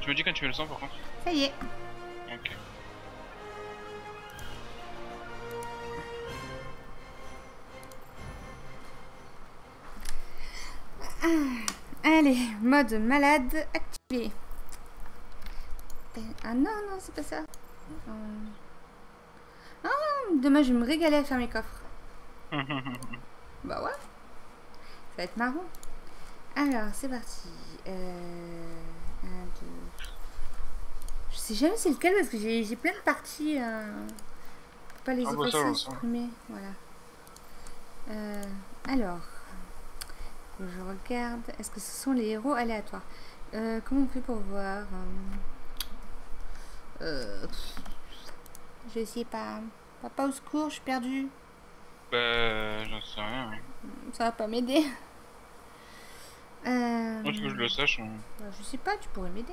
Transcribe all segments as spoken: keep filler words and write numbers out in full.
Tu me dis quand tu mets le sang par contre. Ça y est. Ok. Allez, mode malade activé. Ah non, non, c'est pas ça. Ah, demain je vais me régaler à faire mes coffres. Bah ouais. Ça va être marrant. Alors, c'est parti. Euh, un, deux. Je sais jamais c'est lequel parce que j'ai plein de parties. Euh, pour pas les ah effacer, bah supprimer. Voilà. Euh, alors. Je regarde. Est-ce que ce sont les héros aléatoires? euh, Comment on fait pour voir? euh, Je sais pas. Papa au secours, je suis perdue. Bah, j'en sais rien. Ça va pas m'aider. Euh... Moi, tu veux que je le sache. Hein. Bah, je sais pas, tu pourrais m'aider.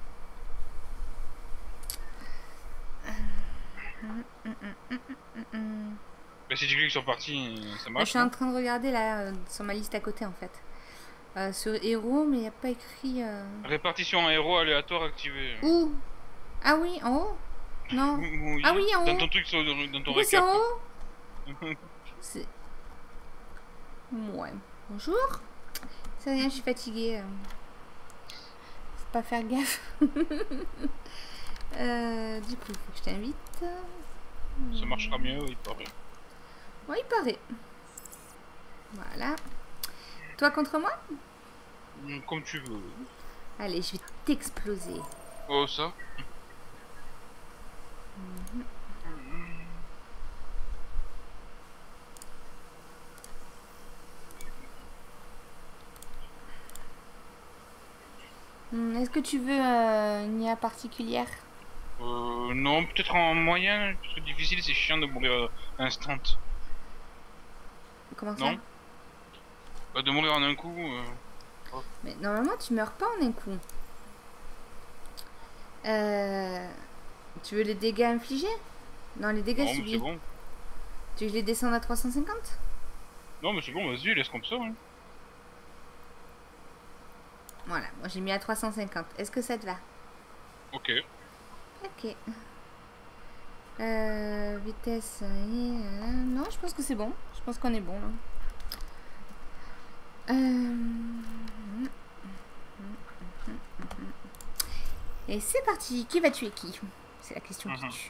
Bah, si tu cliques sur partie, ça marche. Bah, je suis en train de regarder là euh, sur ma liste à côté en fait. Euh, sur héros, mais il n'y a pas écrit. Euh... Répartition en héros aléatoire activée. Où? Ah oui, en haut? Non. Oui. Ah oui, en haut. Dans ton truc, dans ton Pourquoi c'est récap. en haut? C'est. Ouais. Bonjour. C'est rien, je suis fatiguée. Faut pas faire gaffe. euh, du coup, il faut que je t'invite. Ça marchera mieux, il paraît. Oui, il paraît. Voilà. Toi contre moi? Comme tu veux. Allez, je vais t'exploser. Oh, ça? Mmh. Mmh, est-ce que tu veux euh, une I A particulière? Euh, non, peut-être en moyen, parce que difficile, c'est chiant de mourir euh, instant. Comment ça? Non? Bah, de mourir en un coup. Euh... Oh. Mais normalement, tu meurs pas en un coup. Euh... Tu veux les dégâts infligés? Non, les dégâts non, subis. c'est bon. Tu veux que je les descende à trois cent cinquante? Non, mais c'est bon, vas-y, laisse comme ça. Hein. Voilà, moi j'ai mis à trois cent cinquante. Est-ce que ça te va? Ok. Ok. Euh, vitesse. Euh, non, je pense que c'est bon. Je pense qu'on est bon là. Euh... Et c'est parti. Qui va tuer qui? C'est la question qui tue.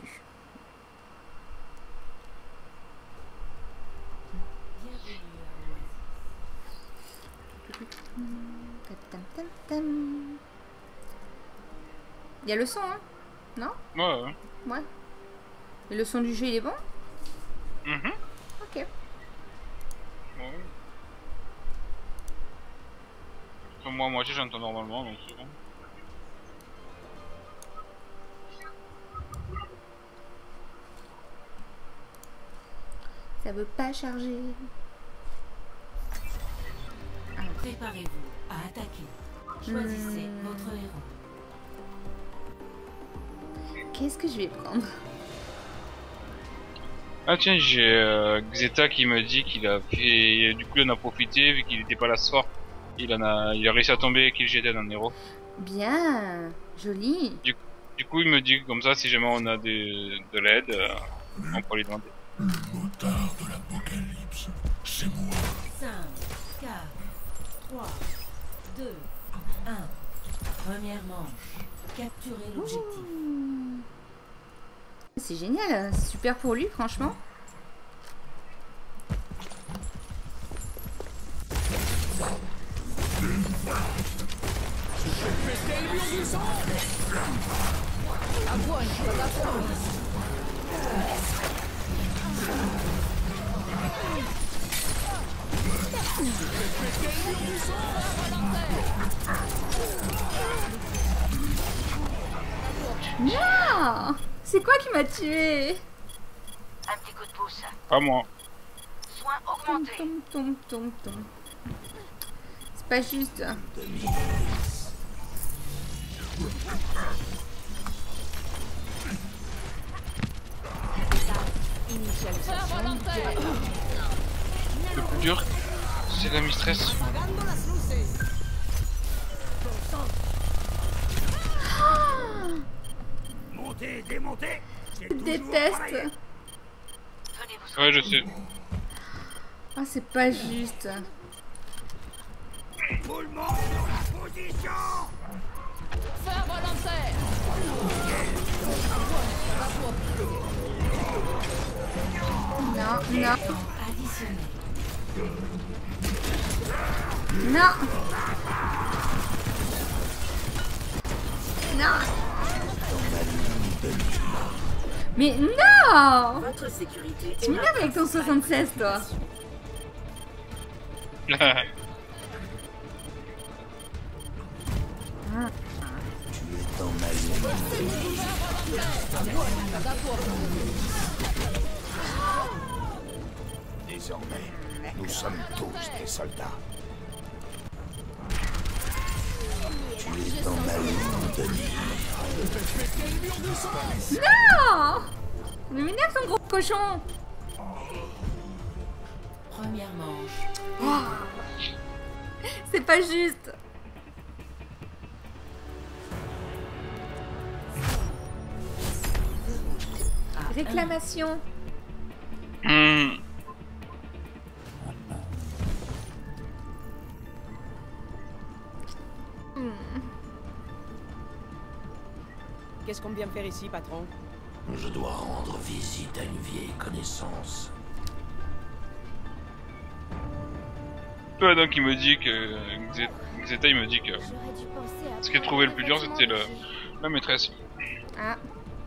Il y a le son, hein? Non? Ouais, ouais. Ouais. Et le son du jeu, il est bon? Mm-hmm. Ok. Ouais. Enfin, moi, moi, j'entends normalement, donc c'est bon. Ça veut pas charger. Préparez-vous à attaquer. Choisissez mmh. votre héros. Qu'est-ce que je vais prendre? Ah tiens, j'ai euh, Xeta qui me dit qu'il a fait... Du coup, il en a profité, vu qu'il était pas là ce soir. Il en a, il a réussi à tomber qu'il j'étais d'un héros. Bien, joli. Du, du coup, il me dit comme ça, si jamais on a des, de l'aide, euh, on peut lui demander. Le motard de l'apocalypse, c'est moi. cinq, quatre, trois, deux, un. Première manche. Capturer l'objectif. C'est génial, c'est super pour lui, franchement. Non! C'est quoi qui m'a tué? Un petit coup de pouce. Pas moi. Soin augmenté. Tom, tom, tom, tom. C'est pas juste. Le plus dur, c'est la mistress. Oh, Monter, démonter. Je déteste. Ouais, je sais. Ah, oh, c'est pas juste. Tout le monde dans la position. Faire volontaire. Non, non. Additionnel. Non. Non. Mais non. Votre sécurité. Tu m'énerves avec ton soixante-seize, toi. Ah. Tu es dans ma ligne. Désormais, nous sommes tous des soldats. Tu es dans ma ligne de mire. Non. Mais m'énerve ton gros cochon. Première manche. Oh. C'est pas juste. Réclamation. Mmh. Hmm. Qu'est-ce qu'on vient faire ici, patron? Je dois rendre visite à une vieille connaissance. Ouais, donc il me dit que Xeta, il me dit que ce qu'il a trouvé le plus dur, c'était le la maîtresse. Ah.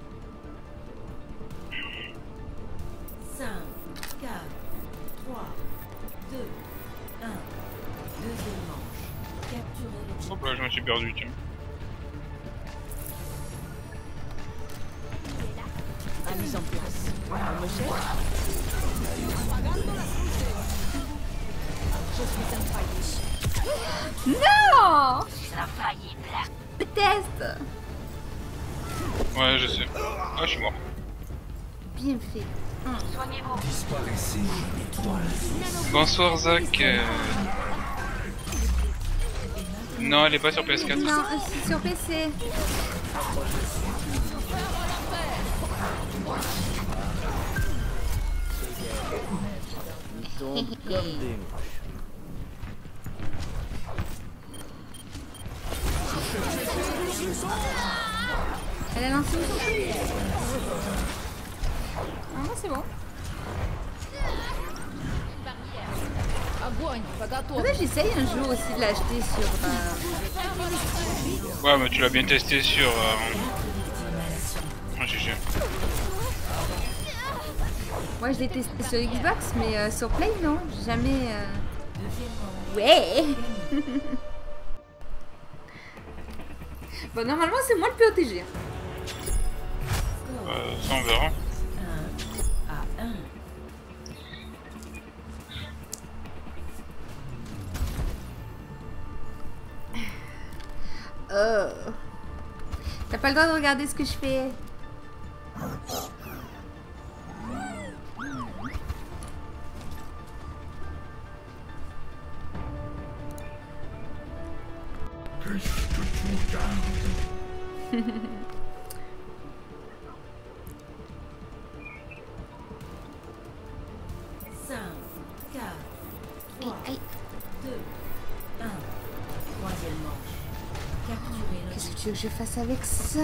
cinq, quatre, trois, deux, un. Deuxième manche. Capturez l'objectif. Hop là, je me suis perdu, tiens. À mise en place. On me cherche. Je suis infaillible. Non. Infaillible. Déteste. Ouais, je sais. Ah, je suis mort. Bien fait. Soignez-vous. Disparaissez, étoile. Bonsoir, Zach. Euh... Non, elle est pas sur P S quatre. Non, c'est sur P C. Ils tombent comme des mouches. Elle a lancé une surprise. Ah non, c'est bon. Faudrait que j'essaye un jour aussi de l'acheter sur... Euh... Ouais, mais tu l'as bien testé sur... Euh... Oh, G G. Ouais, je l'ai testé sur Xbox, mais euh, sur Play, non. J'ai jamais... Euh... Ouais. Bon, normalement, c'est moi le P O T G. Euh, ça, on verra. À un. Oh. T'as pas le droit de regarder ce que je fais. Qu'est-ce que tu regardes? cinq, quatre, trois, Aïe, aïe. deux, un. Troisième manche. Capturez le. Qu'est-ce que tu veux que je fasse avec ça?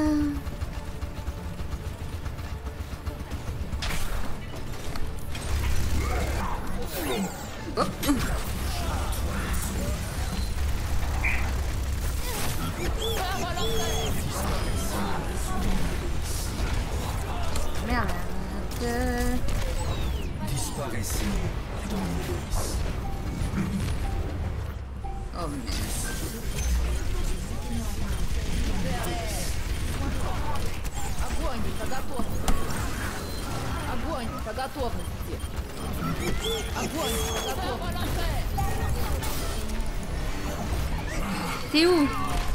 Oh. Merde. Disparaissez dans l'hélice. Oh merde. Огонь по готовности. Огонь по готовности. Огонь по готовности. T'es où?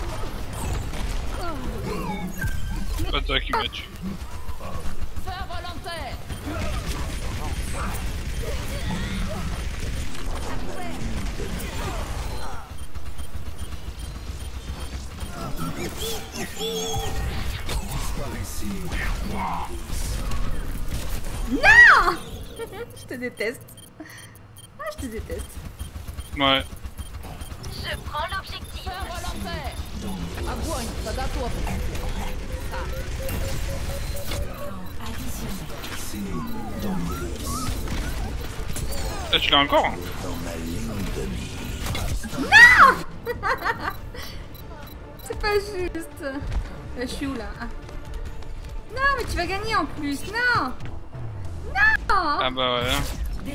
Pas toi qui m'as tué. Faire volontaire. Non. Je te déteste. Ah, je te déteste. Ouais. Je prends l'objectif. Feu volontaire. Огонь по готовности. Ah, tu l'as encore? Non. C'est pas juste. Là, je suis où là? Ah. Non, mais tu vas gagner en plus. Non. Non. Ah bah ouais.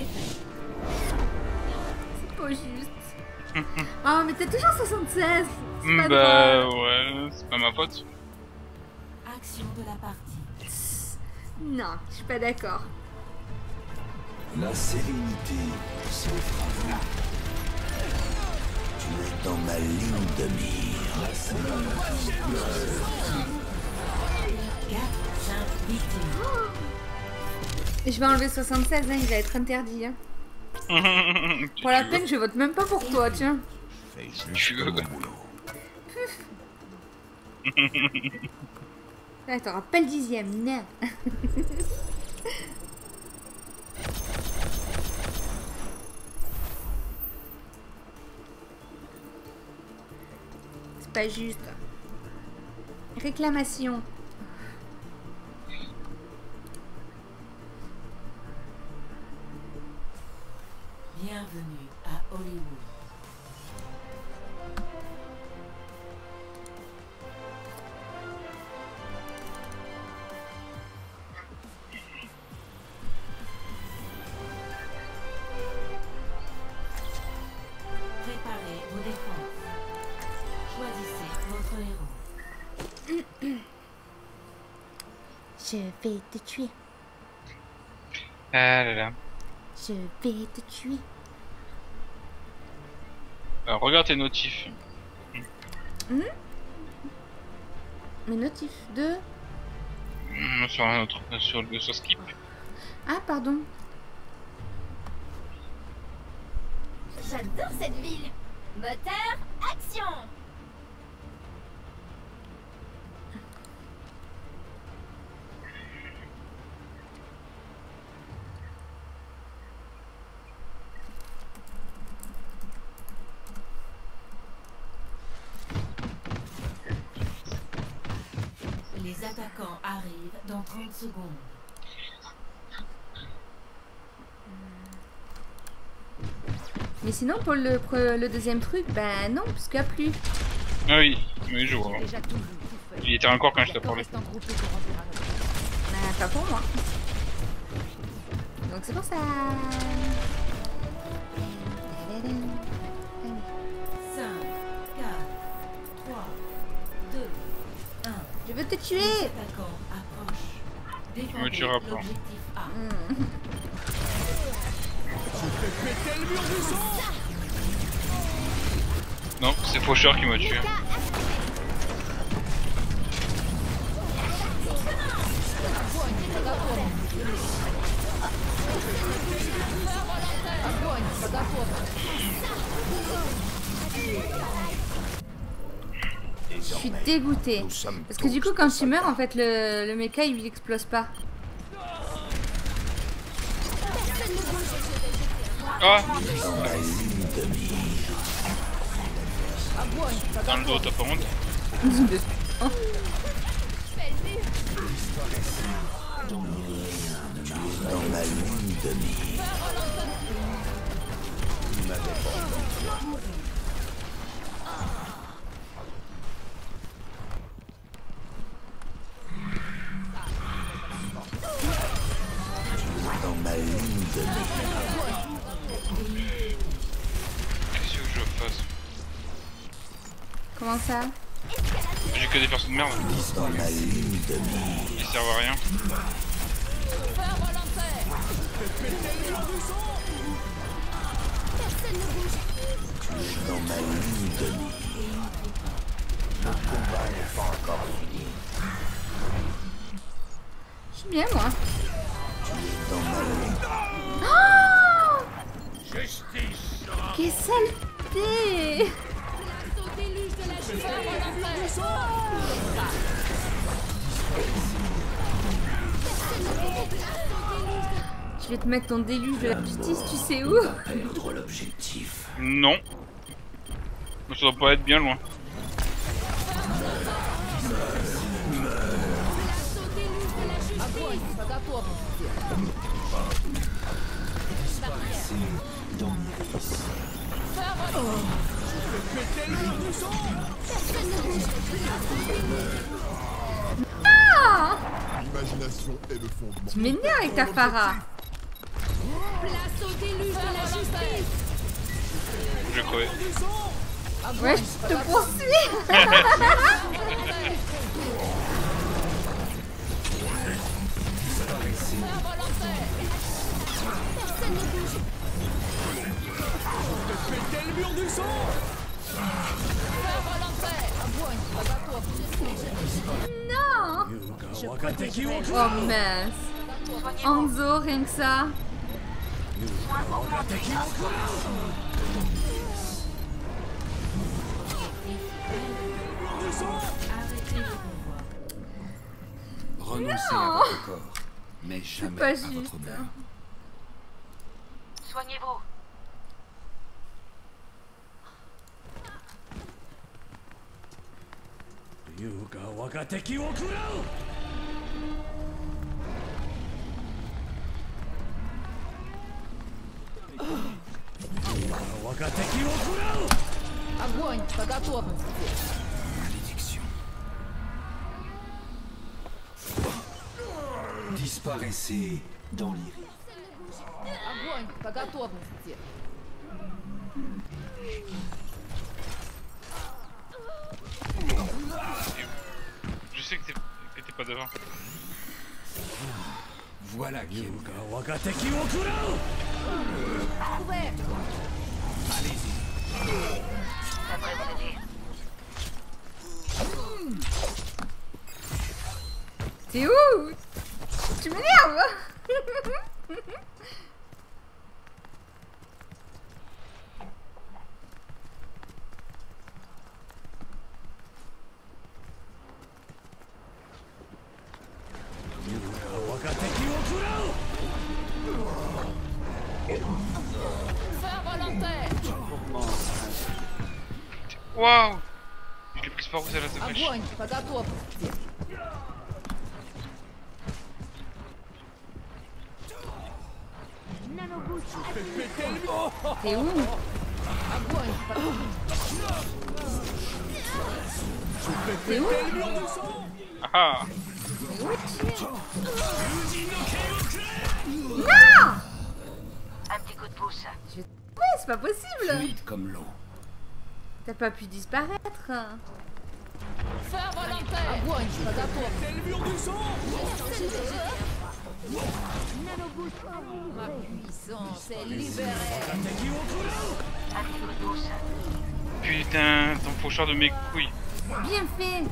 C'est pas juste. Oh, mais t'as toujours soixante-seize. C'est pas Bah drôle. ouais, c'est pas ma faute. Action de la partie. Non, je suis pas d'accord. La sérénité s'offre à vous. Tu es dans ma ligne de mire. quatre, cinq, victimes. Et je vais enlever soixante-seize, hein, il va être interdit. Hein. Tu- Pour la tu peine, je vote même pas pour toi, tiens. Fais Tu juste veux. mon boulot. Là, t'auras pas le dixième, non. C'est pas juste. Réclamation. Bienvenue à Hollywood. Préparez vos défenses. Choisissez votre héros. Je vais te tuer. Ah là là. Je vais te tuer. Alors, regarde tes notifs. Mes notifs de... Mmh, Sur un autre, sur le sur skip. Ah, pardon. J'adore cette ville. Moteur, action. Les attaquants arrivent dans trente secondes. Mais sinon, pour le, pre- le deuxième truc, bah non, parce qu'il n'y a plus. Ah oui, oui, je vois. J'ai déjà tout vu, tout fait. Il était encore quand je t'ai Bientôt parlé. reste un groupe pour remplir un autre. Bah, pas pour moi. Donc c'est pour ça. cinq, quatre, trois, deux, un. Je veux te Les tuer. attaquants approchent. Défendez Me tuera pas. l'objectif A. Non, c'est Faucheur qui m'a tué. Огонь по готовности. Je suis dégoûtée. Nous sommes Parce que du coup, quand tu meurs, en fait, le, le mecha il explose pas. Ah, dans ma ligne de mire. Огонь по dans le dos, t'as pas honte? Oh. Dans ma ligne de mire. Dans ma ligne de mire. Qu'est-ce que je fasse? Comment ça? J'ai que des persos de merde. Dans ma ligne de mire. Ils servent à rien. Feu volontaire. Dans ma ligne de mire. Le combat n'est pas encore fini. Je suis bien, moi. Dans ma ligne. Oh, quelle saleté! Au déluge de la justice volontaire. Je vais te mettre ton déluge de la justice, tu sais où? Perdre l'objectif. Non. Mais ça doit pas être bien loin. Огонь по готовности. Ah! L'imagination est le fondement. Tu m'énerves avec ta Pharah. Place au déluge de la justice. Je vais crever. Ouais, je te poursuis. Non. Oh mince. Hanzo, rien que ça. Renoncez Non. à votre corps, mais jamais pas à juste. votre mère. Soignez-vous. Огонь по готовности. Malédiction. Disparaissez dans l'iris. Огонь по готовности. Je sais que t'es que t'es pas devant. Voilà qui est Ça devrait vous aider. T'es où? Tu m'énerves. Feu volontaire. Waouh! Je l'ai prise par où celle-là, ta flèche? Огонь по готовности. T'es où? Огонь по T'es où? Ah! Non! Un petit coup de pouce. Ouais, c'est pas possible. fluide comme l'eau. T'as pas pu disparaître. Feu volontaire. Огонь по готовности. Ma puissance est libérée. Un petit coup de pouce. Putain, ton faucheur de mes couilles. Bien fait.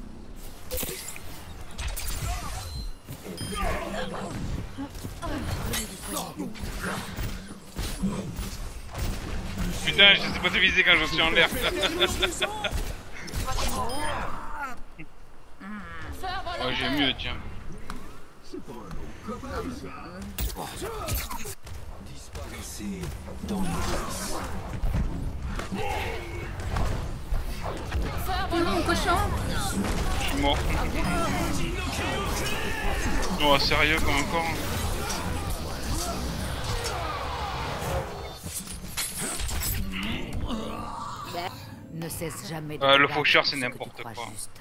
Putain, je sais pas te viser quand je suis en l'air. Ouais, j'ai mieux, tiens. Disparaissez dans l'iris. T'es où, mon cochon? Je suis mort. Oh, sérieux, comme encore? Ne cesse jamais de Euh, le regarder faucheur, c'est ce que tu n'importe crois quoi. juste.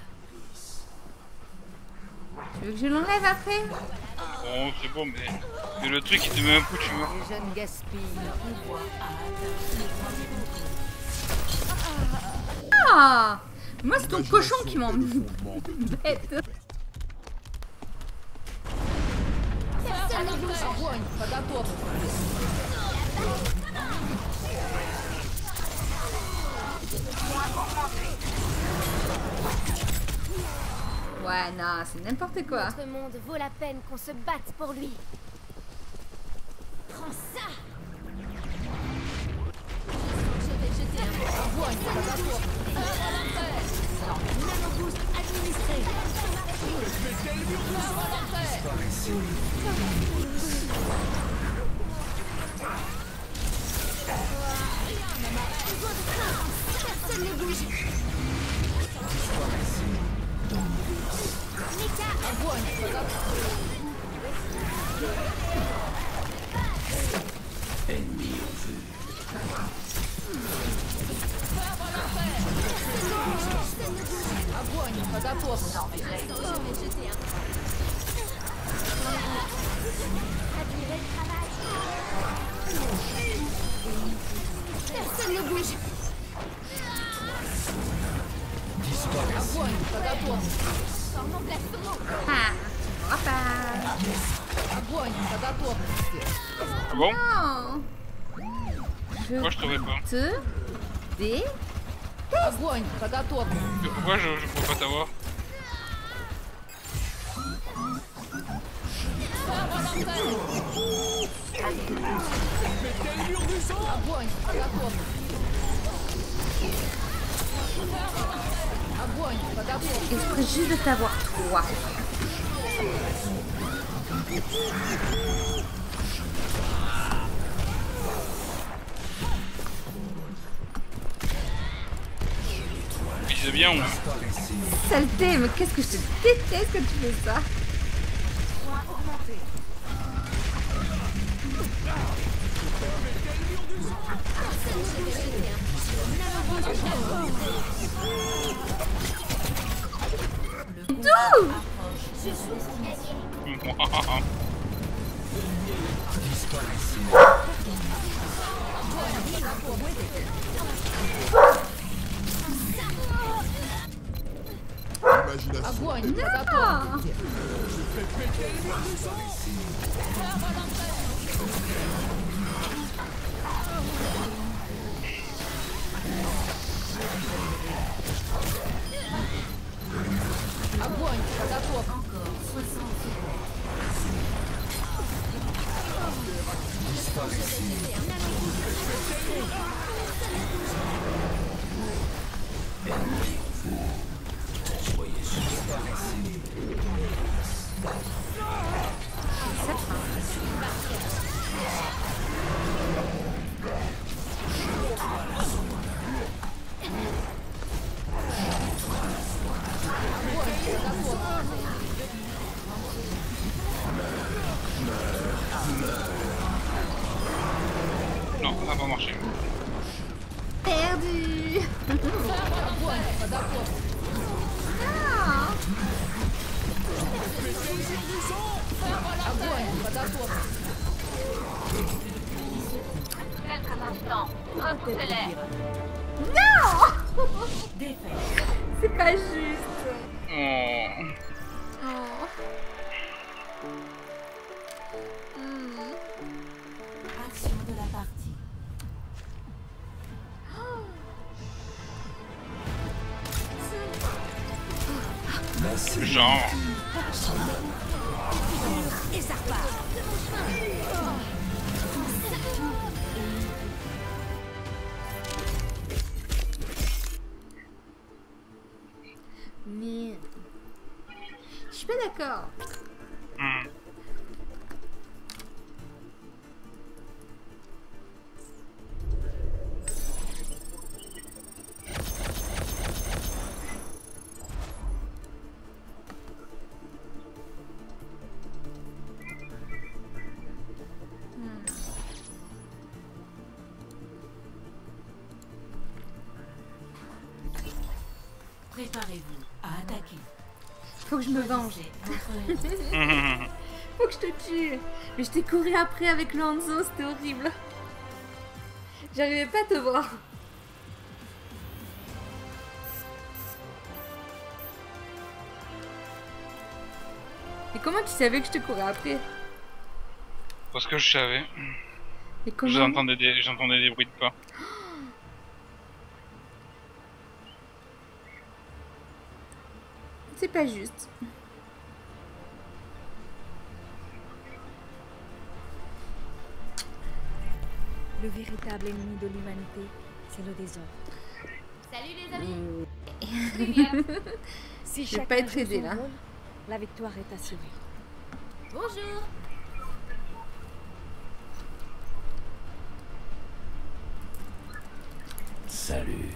Tu veux que je l'enlève après? Bon, c'est bon, mais... mais le truc, il te met un coup, tu meurs. Les jeunes gaspillent. Ah! Moi, c'est ton cochon qui m'embête. Огонь по готовности. Ouais, non, c'est n'importe quoi. Notre monde vaut la peine qu'on se batte pour lui. Prends ça! Je vais jeter un Огонь по готовности. nanoboost administrée. Personne ne bouge. Ennemi au vu. Огонь по готовности. Personne ne bouge. Огонь по готовности. Ah, tu m'auras pas. Огонь по готовности. Ah bon? Non. Je Moi je trouvais pas. te dé. Огонь по готовности. Mais pourquoi je, je peux pas t'avoir? Огонь по готовности. Огонь по готовности. Et je ferais juste de t'avoir toi. Vise bien ou? Saleté, mais qu'est-ce que je te déteste quand tu fais ça. D'où? Imagination. Огонь по готовности. Огонь по готовности. Non, ça n'a pas marché. Perdu. Огонь по готовности. Ah. Огонь по готовности. Non. C'est pas juste. Oh. Oh. Hmm. Action de la partie. Genre. Et ça repart. Mais je suis pas d'accord. Hmm. Préparez-vous à attaquer. Faut que je me venge. Votre Faut que je te tue. Mais je t'ai couru après avec le Hanzo, c'était horrible. J'arrivais pas à te voir. Et comment tu savais que je te courais après? Parce que je savais. Et comment? J'entendais des, j'entendais des bruits de pas. C'est pas juste. Le véritable ennemi de l'humanité, c'est le désordre. Salut les amis. Si Je vais chacun pas être joue aidé son là. rôle, la victoire est assurée. Bonjour. Salut.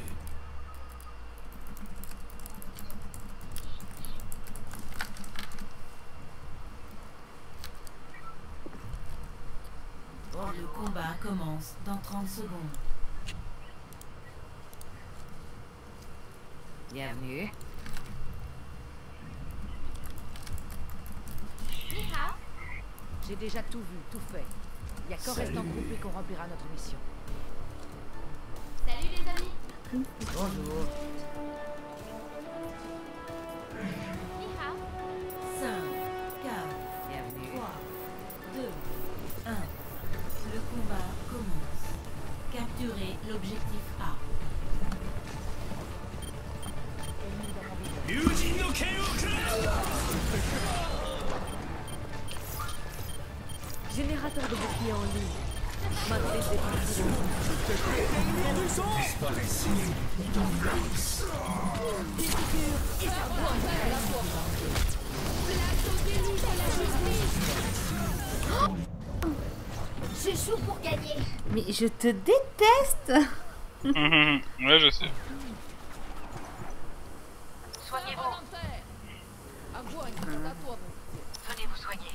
Le combat commence dans trente secondes. Bienvenue. J'ai déjà tout vu, tout fait. Il y a qu'en restant groupé qu'on remplira notre mission. Salut les amis. Bonjour. cinq, quatre, Bienvenue. trois, deux, un. Le combat commence. Capturez l'objectif A. Générateur de boucliers en ligne. Matrice des parties. Je joue pour gagner. Mais je te déteste. Ouais, je sais. Soignez-vous. Venez vous soigner.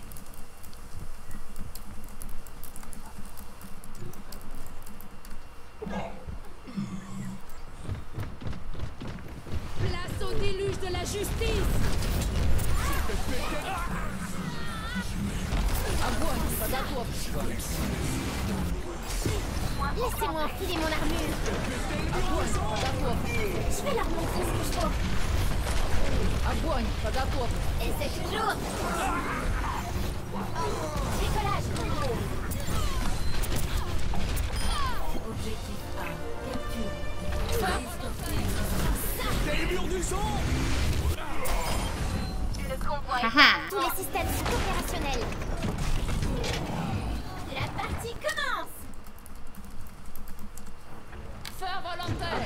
Place au déluge de la justice. Laissez-moi enfiler mon armure. Je vais leur montrer ce que je vaux. Et c'est toujours. Décollage. Objectif A. Capture. Le convoi Haha. est... Tous les systèmes sont opérationnels. La partie commence. Feu volontaire.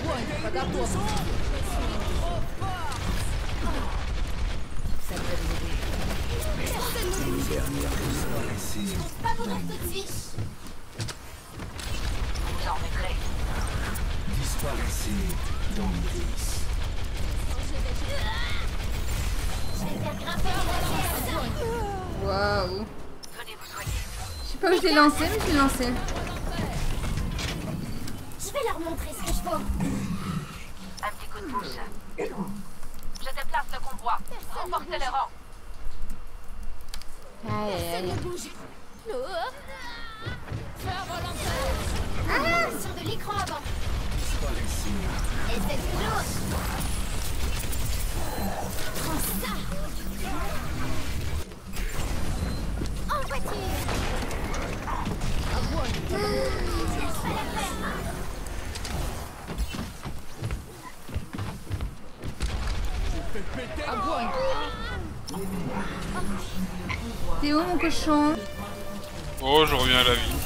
Ça devrait nous aider. Je reste pas mourir tout de suite. Vous en remettrez. Je vais faire grimper les chaise. Waouh. Venez vous soigner. Je sais pas où je l'ai lancé, mais je l'ai lancé. Je vais leur montrer ce que je vaux. Un petit coup de pouce. Je déplace le convoi. Remportez les rangs. Aïe, aïe, Personne aïe. ne bouge. Oh. Feu volontaire. Ah, sur de l'écran avant. Et c'est toujours. Prends ça. En voiture. Laisse pas la faire. T'es où mon cochon? Oh, je reviens à la vie.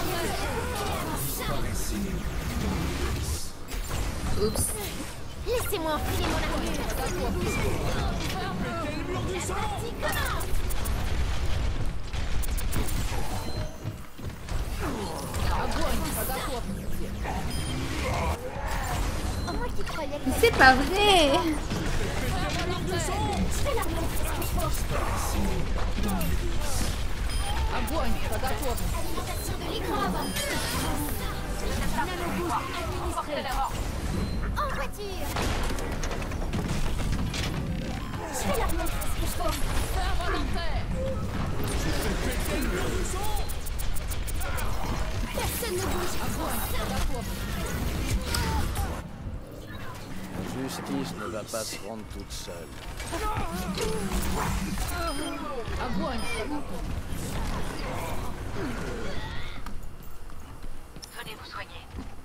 Oups. Laissez-moi enfiler mon armure. La partie commence. Oh, moi qui croyais que... Mais c'est pas vrai. Je vais leur montrer ce que je vaux. Alimentation de l'écran avant. Remportez les rangs. En voiture. Je vais leur montrer ce que je vaux. Feu volontaire. Personne ne bouge. La justice ne va pas se rendre toute seule. Venez vous soigner.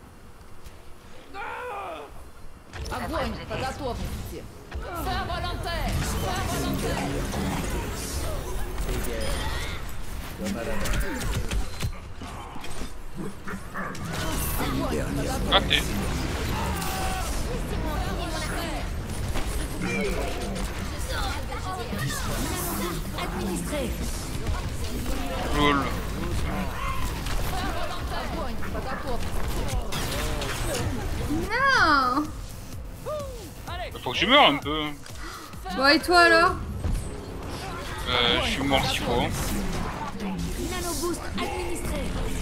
Feu volontaire. Feu volontaire. Comme à la base. Raté. Laissez-moi enfiler mon armure. administré. Lol. Non. Faut que je meure un peu. Bon, et toi alors? Euh, je suis mort six fois. Nanoboost administré.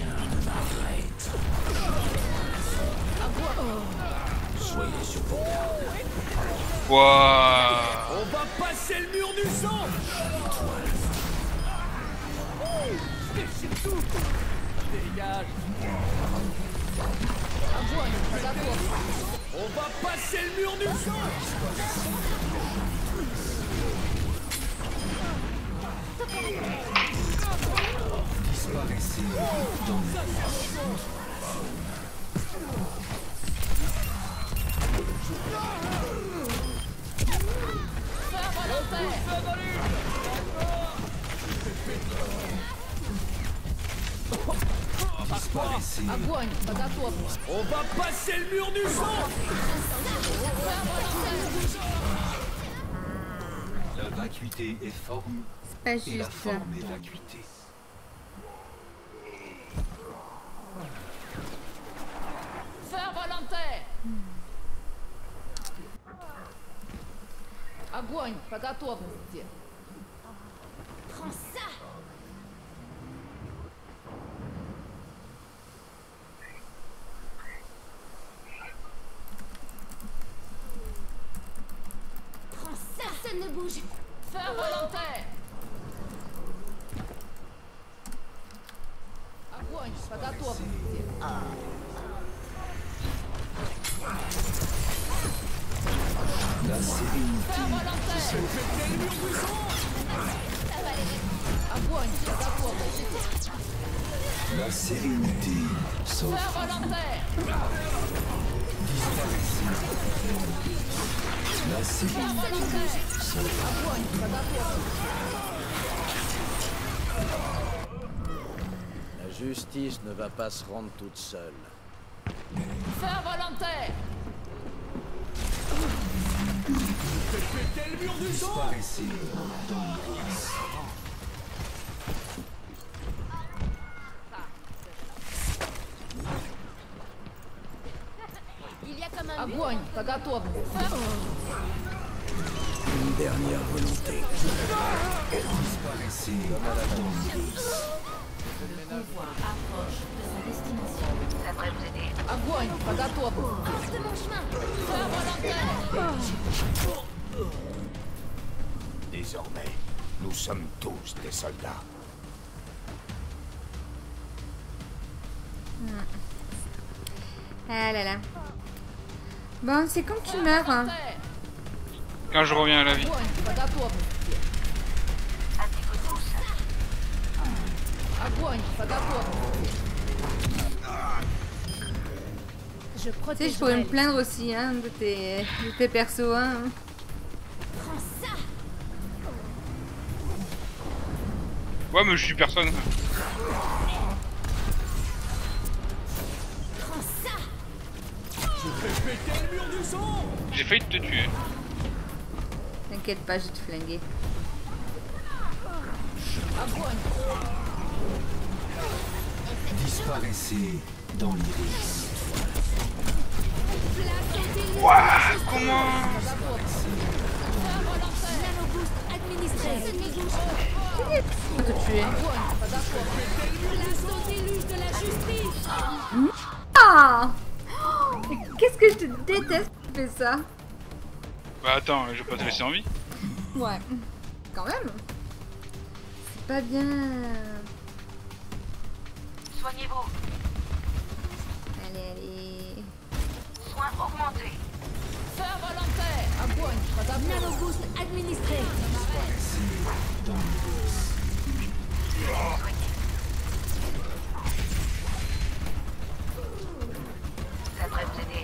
Soyez sur vos gardes. Wouah. On va passer le mur du sang. Dégage. On va passer le mur du sang. Disparaissez dans Disparaissez. On va passer le mur du sang. La vacuité est forme C'est pas et la juste. forme est vacuité. Feu volontaire. Огонь по готовности. Prends ça. Prends ça. Personne ne bouge. Feu volontaire. Огонь по готовности. La sérénité. Feu volontaire. Огонь по готовности. La sérénité. Sauf Feu volontaire. la sérénité. Огонь по готовности. La justice ne va pas se rendre toute seule. Feu volontaire. Quel mur du sang. Disparaissez dans l'iris. Il y a comme un mur. Огонь по готовности. Une dernière volonté. Disparaissez dans l'iris. Le convoi approche de sa destination. Ça devrait vous aider. Огонь по готовности. Hors de mon chemin. Feu volontaire. Désormais, nous sommes tous des soldats. Ah là là. Bon, c'est quand tu meurs. Hein. Quand je reviens à la vie. Огонь по готовности. Un petit coup de pouce. Огонь по готовности. Je Tu sais, protège. je pourrais me plaindre aussi hein, de, tes, de tes persos. Hein. Prends ça. Ouais, mais je suis personne. Prends ça. Péter le mur du sang. J'ai failli te tuer. T'inquiète pas, je vais te flinguer. Огонь. Disparaissez dans l'iris. Wouah, comment? Nanoboost administré. Personne ne bouge. Je vais te tuer. Place au déluge de la justice. Ah oh, mais qu'est-ce que je te déteste quand tu fais ça. Bah attends, je vais pas te laisser en vie. Ouais. Quand même. C'est pas bien. Soignez-vous. Allez, allez. Soins augmentés. Feu volontaire. Огонь по готовности. Nanoboost administré. Dans l'iris. Ça devrait vous aider.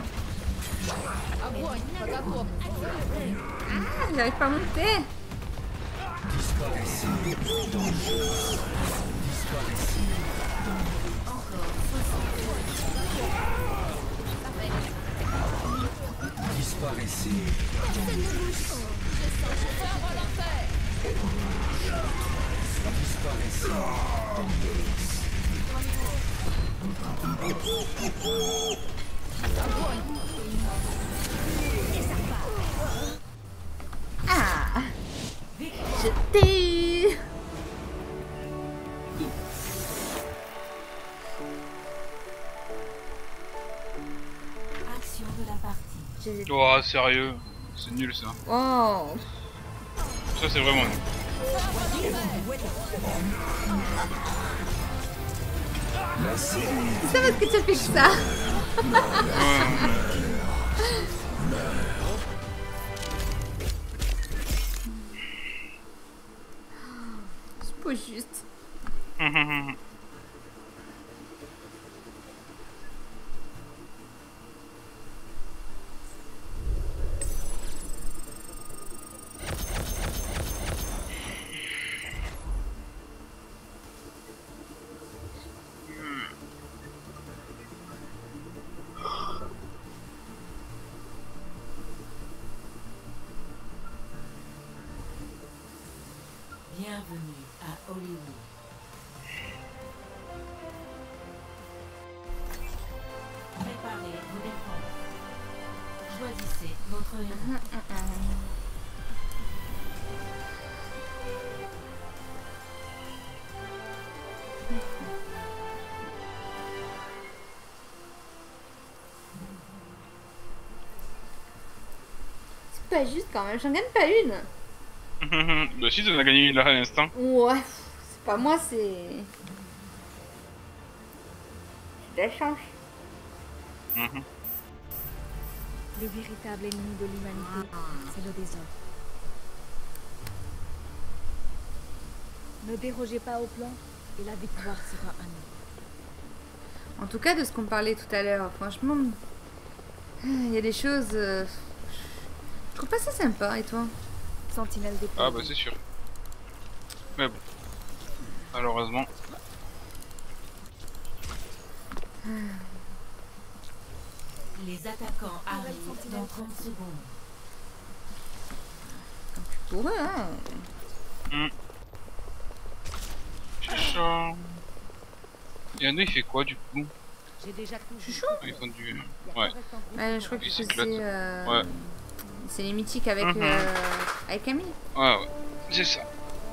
Огонь по готовности. Ah, j'arrive pas à monter. Disparaissez dans l'iris. Disparaissez dans l'iris. Disparaissez dans l'iris. Feu volontaire. Ah, je t'ai eu. Action de la partie. Oh, sérieux, c'est nul ça. Oh. Ça c'est vraiment nul. C'est ça parce que tu as fait que ça. C'est pas juste. Bienvenue à Hollywood. Préparez vos défenses. Choisissez votre héros. C'est pas juste quand même, j'en gagne pas une. Bah si, tu en as gagné une là à l'instant. Ouais, c'est pas moi, c'est... C'est de la chance. Mm-hmm. Le véritable ennemi de l'humanité, c'est le désordre. Ne dérogez pas au plan et la victoire sera à nous. En tout cas, de ce qu'on parlait tout à l'heure, franchement, il y a des choses... euh, Je trouve pas ça sympa, et toi? Sentinelle des Ah bah c'est sûr. Mais bon. Malheureusement. Les attaquants arrivent dans trente secondes. Pour eux, hein. Mm. C'est chaud. Et Anna il fait quoi du coup? J'ai déjà tout. Chouchou. Ils font du... Ouais. Ouais, je crois que Il c'est s'éclate. euh... Ouais. C'est les mythiques avec, Mm-hmm. euh... avec Camille. Ouais ouais. C'est ça.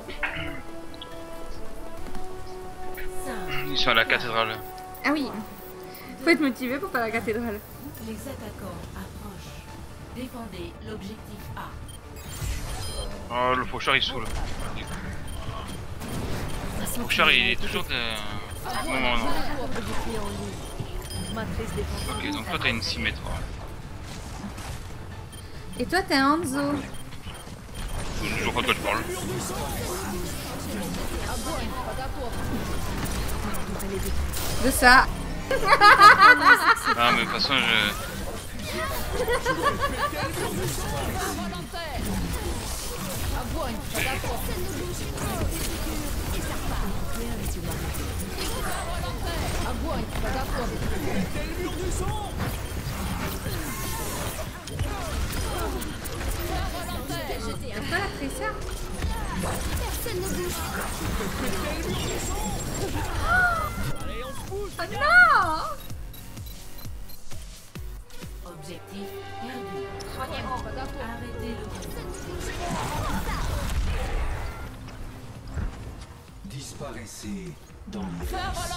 Ils sont à la cathédrale. Ah oui. Faut être motivé pour faire la cathédrale. Les attaquants approchent. Défendez l'objectif A. Oh le fauchard il saoule. Le fauchard il est toujours de... Non non non. Ok donc toi t'as une six mètres. Et toi, t'es Hanzo. Je vois pas de quoi je parle. De ça. Ah mais de toute façon je... C'est pas la tresseur? Personne ne bouge. Oh non! Objectif perdu. Soignez-vous. Arrêtez le combat. Disparaissez dans le...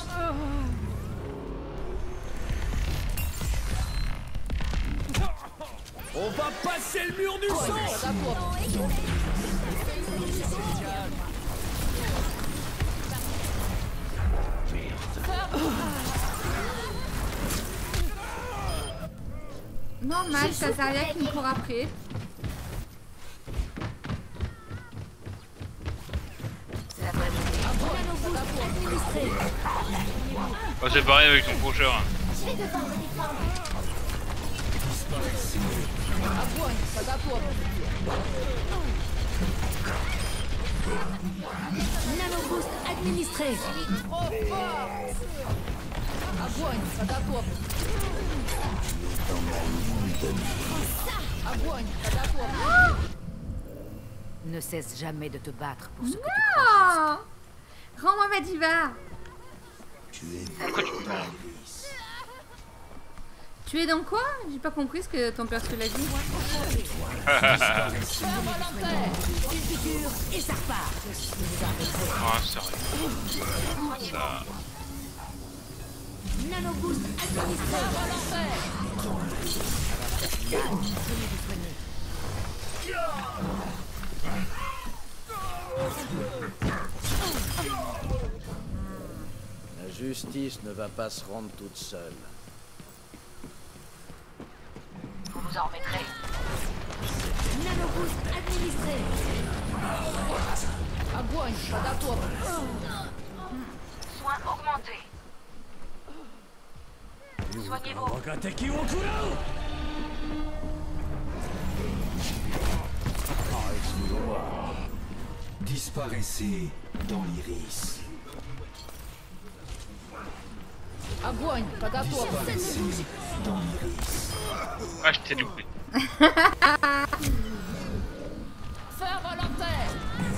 On va passer le mur du sang. Normal, ça Zarya qui me court après. Oh, c'est pareil avec ton faucheur. Nanoboost administré. Ne cesse jamais de te battre pour ce que Non. tu crois juste. Rends-moi ma diva. Tu es Pourquoi tu... Tu es dans quoi? J'ai pas compris ce que ton perso l'a dit. Et ça repart. Ah, sérieux. Ça... Nanoboost administré. La justice ne va pas se rendre toute seule. Vous vous en remettrez. Nanoboost administré. Огонь, подготовлен. Soins augmentés. Soignez-vous. Disparaissez dans l'iris. Огонь, подготовлен. Disparaissez dans l'iris. Ah, je t'ai loupé. Faire volontaire.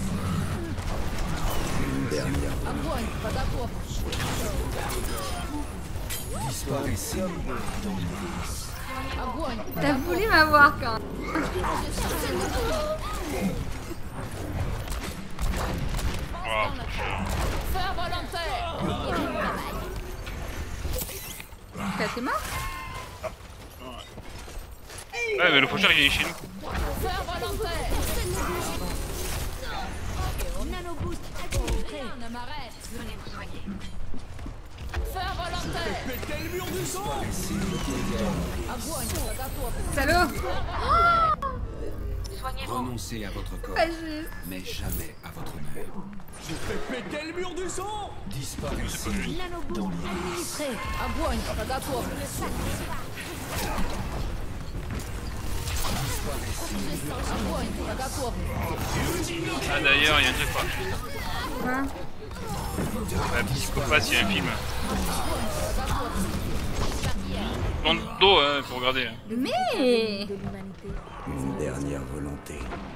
Une dernière. Огонь, подготовлен. Disparaissez dans l'iris. Огонь. T'as voulu m'avoir quand Oh, Faire volontaire. T'es mort? ouais, mais le faucheur il est chez nous. Faire volontaire. Nanoboost administré. Ne m'arrête. Venez vous soigner. Faire volontaire. Pétez le mur du sang. Огонь, подготовлен. Salaud. Soignez-vous. Renoncez à votre corps, Pas juste. mais jamais à votre mère. Je fais péter le mur du sang. Disparaissez Nanoboost dans l'iris. administré. Огонь, подготовлен. Огонь, подготовлен. Ah, d'ailleurs, il y a un truc pas. Hein? Ouais, Psychopathe, il y a un film. Dans le dos, hein, faut regarder. Mais De l'humanité. Une dernière volonté.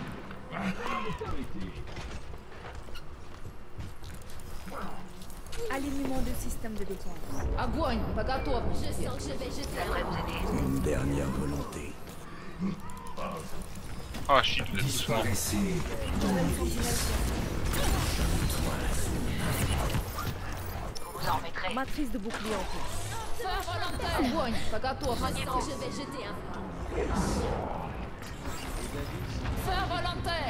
Alignement du système de défense. Огонь, подготовлен. J'aimerais vous aider. Une dernière volonté. Ah, shit, vous êtes doucement. Disparaissez dans l'iris. Vous vous en remettrez. Matrice de bouclier en place. Faire volontaire. Огонь, подготовлен. Je vais jeter un. Faire volontaire.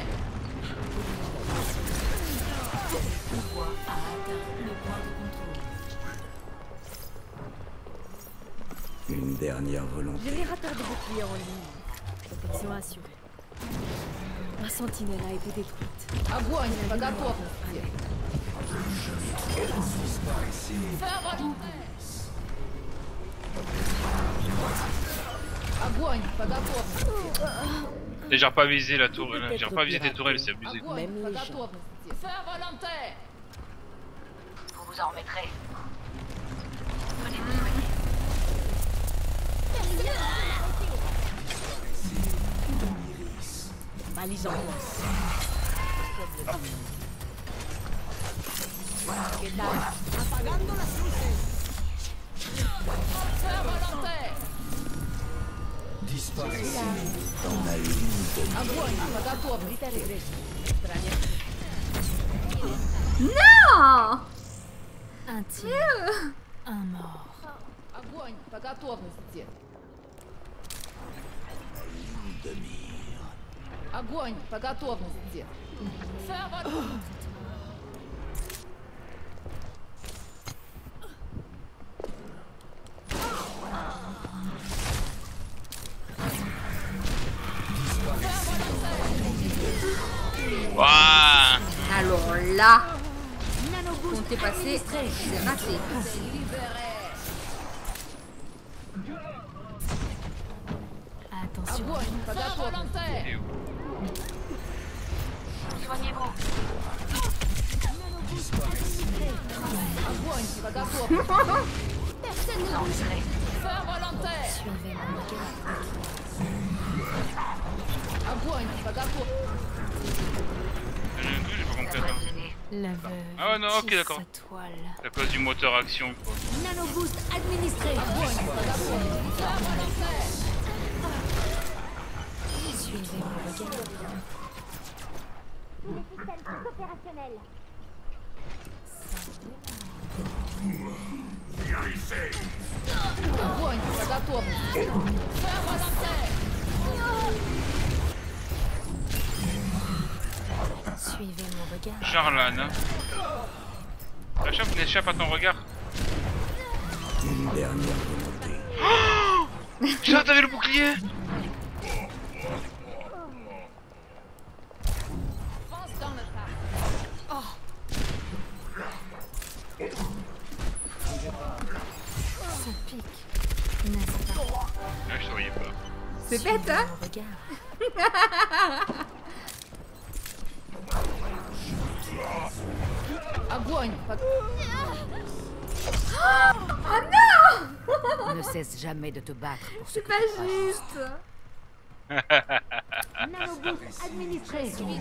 Une dernière volonté. Générateur de bouclier en ligne. Protection assurée. Ma sentinelle a été détruite. Огонь, подготовлен. Disparaissez. Faire volontaire. Огонь, подготовлен. Et j'ai pas visé la tour, j'ai pas visé tes tourelles, c'est abusé. Огонь, подготовлен. Faire volontaire. Vous vous en remettrez. Venez vous soigner. Balise en place. Apagando las luces. Faire volontaire. Disparaissez dans ma lune de Огонь, подготовлен. non. Un tir, Ew. un mort. Огонь, подготовленности. de mire. Огонь, по готовности. Faire volontaire. Waouh. Alors là, on t'est passé, c'est raté. Attention. Огонь, по готовности. Soignez-vous. Огонь, по готовности. Personne ne vous serait. Faire volontaire. Огонь, по готовности. J'ai pas compris, attends. La veuve. Ah ouais, non, ok, d'accord. C'est à cause du moteur action, quoi. Nanoboost administré. Suivez mon regard. Tous les systèmes sont opérationnels. Огонь по готовности. Suivez mon regard. Charlane. La chape n'échappe à ton regard. Une dernière volonté. Oh Charles, t'avais le bouclier. Fonce dans le tas. Oh. Ça pique, n'est-ce pas? Ah, je te voyais pas. C'est bête, hein? Огонь по... Oh non! Ne cesse jamais de te battre pour ce C'est que pas tu crois juste. Nanoboost administré.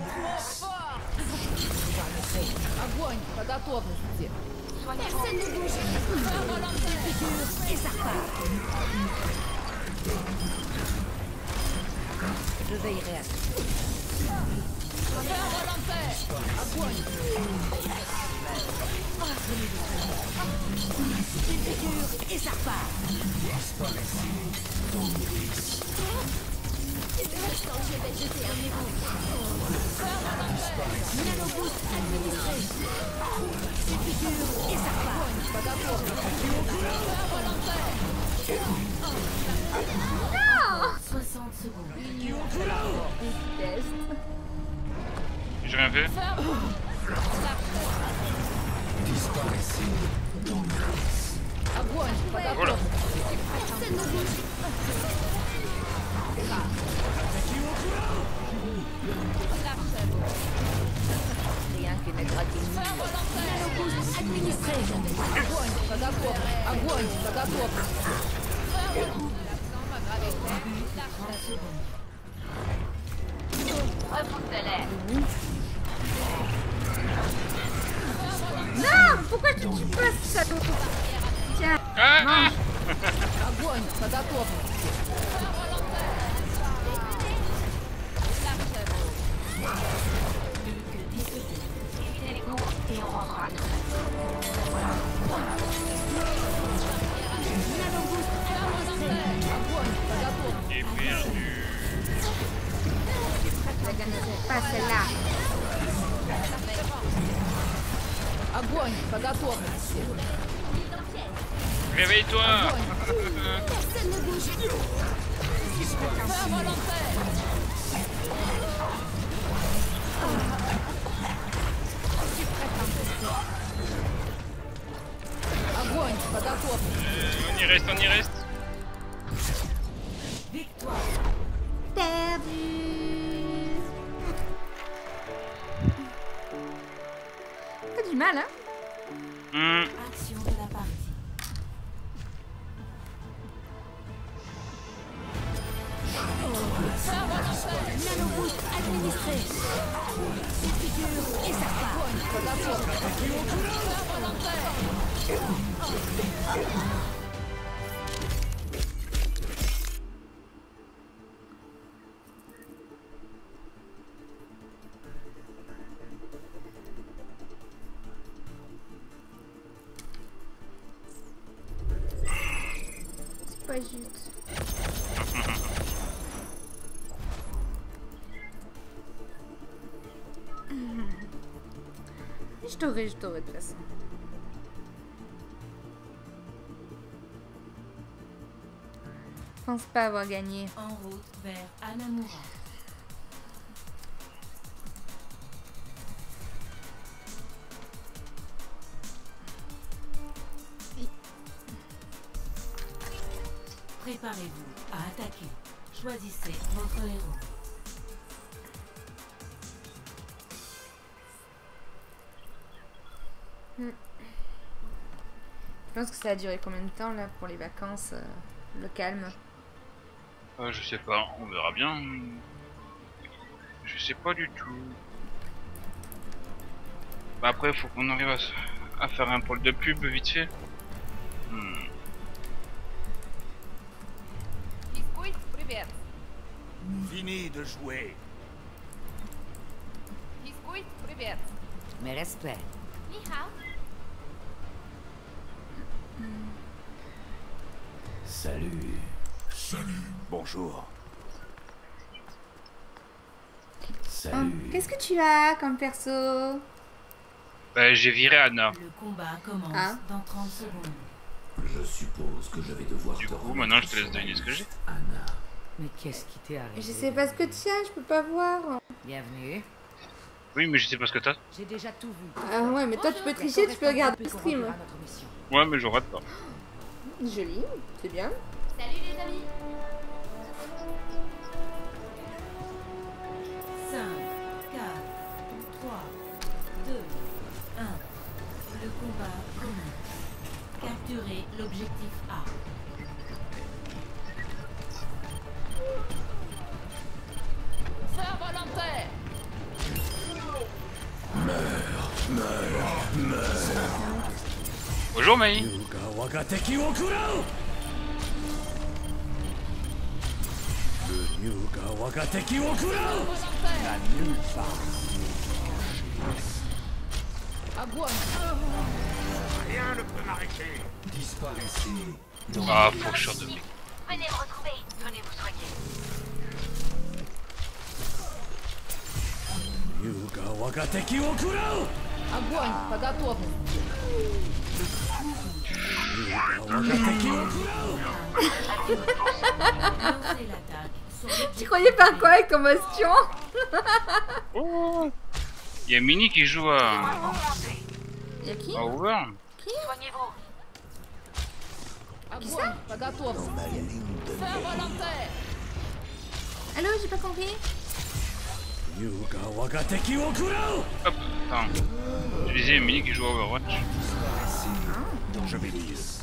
Огонь по готовности. Personne ne bouge. Et ça repart. Je veillerai à ça. Огонь. Et ça repart. Je vais jeter un héros. Nanoboost administré. Et ça repart. soixante secondes. J'ai rien fait. Огонь по Voilà. готовности. Personne ne bouge. Rien qui ne gratte. Nanoboost administré. Огонь по готовности. Огонь по готовности. Repousse de l'air. Non! Pourquoi tu tues pas ce salaud? Tiens, Ah, mange. Огонь по готовности. Évitez les coups et on rentrera. j'ai perdu. Je la gagnerai pas celle-là. Огонь по готовности. Réveille-toi. Personne ne bouge. Огонь по готовности. Euh, on y reste, on y reste. Perdu. T'as du mal, hein? Hmm. Action de la partie. Nanoboost administré. Et ça repart. Огонь по готовности. C'est pas juste. Je t'aurais, je t'aurais de toute façon. Je pense pas avoir gagné. En route vers Anamura. Préparez-vous à attaquer. Choisissez votre héros. Hmm. Je pense que ça a duré combien de temps là pour les vacances, euh, le calme? Euh, je sais pas, on verra bien. Je sais pas du tout. Bah après, faut qu'on arrive à, à faire un pôle de pub vite fait. Hmm. Fini de jouer. Mes respects. Ni hao. Salut. Salut. Bonjour. Salut. Oh, qu'est-ce que tu as comme perso? Bah j'ai viré Anna. Le combat commence Ah. dans trente secondes. Je suppose que je vais devoir Du te coup, maintenant je te laisse deviner ce que j'ai. Anna. Mais qu'est-ce qui t'est arrivé? Je sais pas ce que tu as, je peux pas voir. Bienvenue. Oui, mais je sais pas ce que t'as. J'ai déjà tout vu. Ah ouais, mais toi tu peux tricher, tu peux regarder le stream. Ouais, mais je rate pas. Joli, c'est bien. Salut les amis. cinq, quatre, trois, deux, un. Le combat commence. Capturez l'objectif A. Feu volontaire. Bonjour Mei. Rien ne peut m'arrêter. Disparaissez. Ah, faut que je sorte de mec. Venez me retrouver. Venez vous soigner. Lancez l'attaque sur l'objectif Tu croyais faire quoi avec ton bastion? Oh. Il y a Mini qui joue à, Y'a qui? à Over. Soignez-vous. Qui ça? Dans ma ligne de mire. Allô, j'ai pas compris. Hop, attends. Je disais Mini qui joue à Overwatch. Je vais lisse.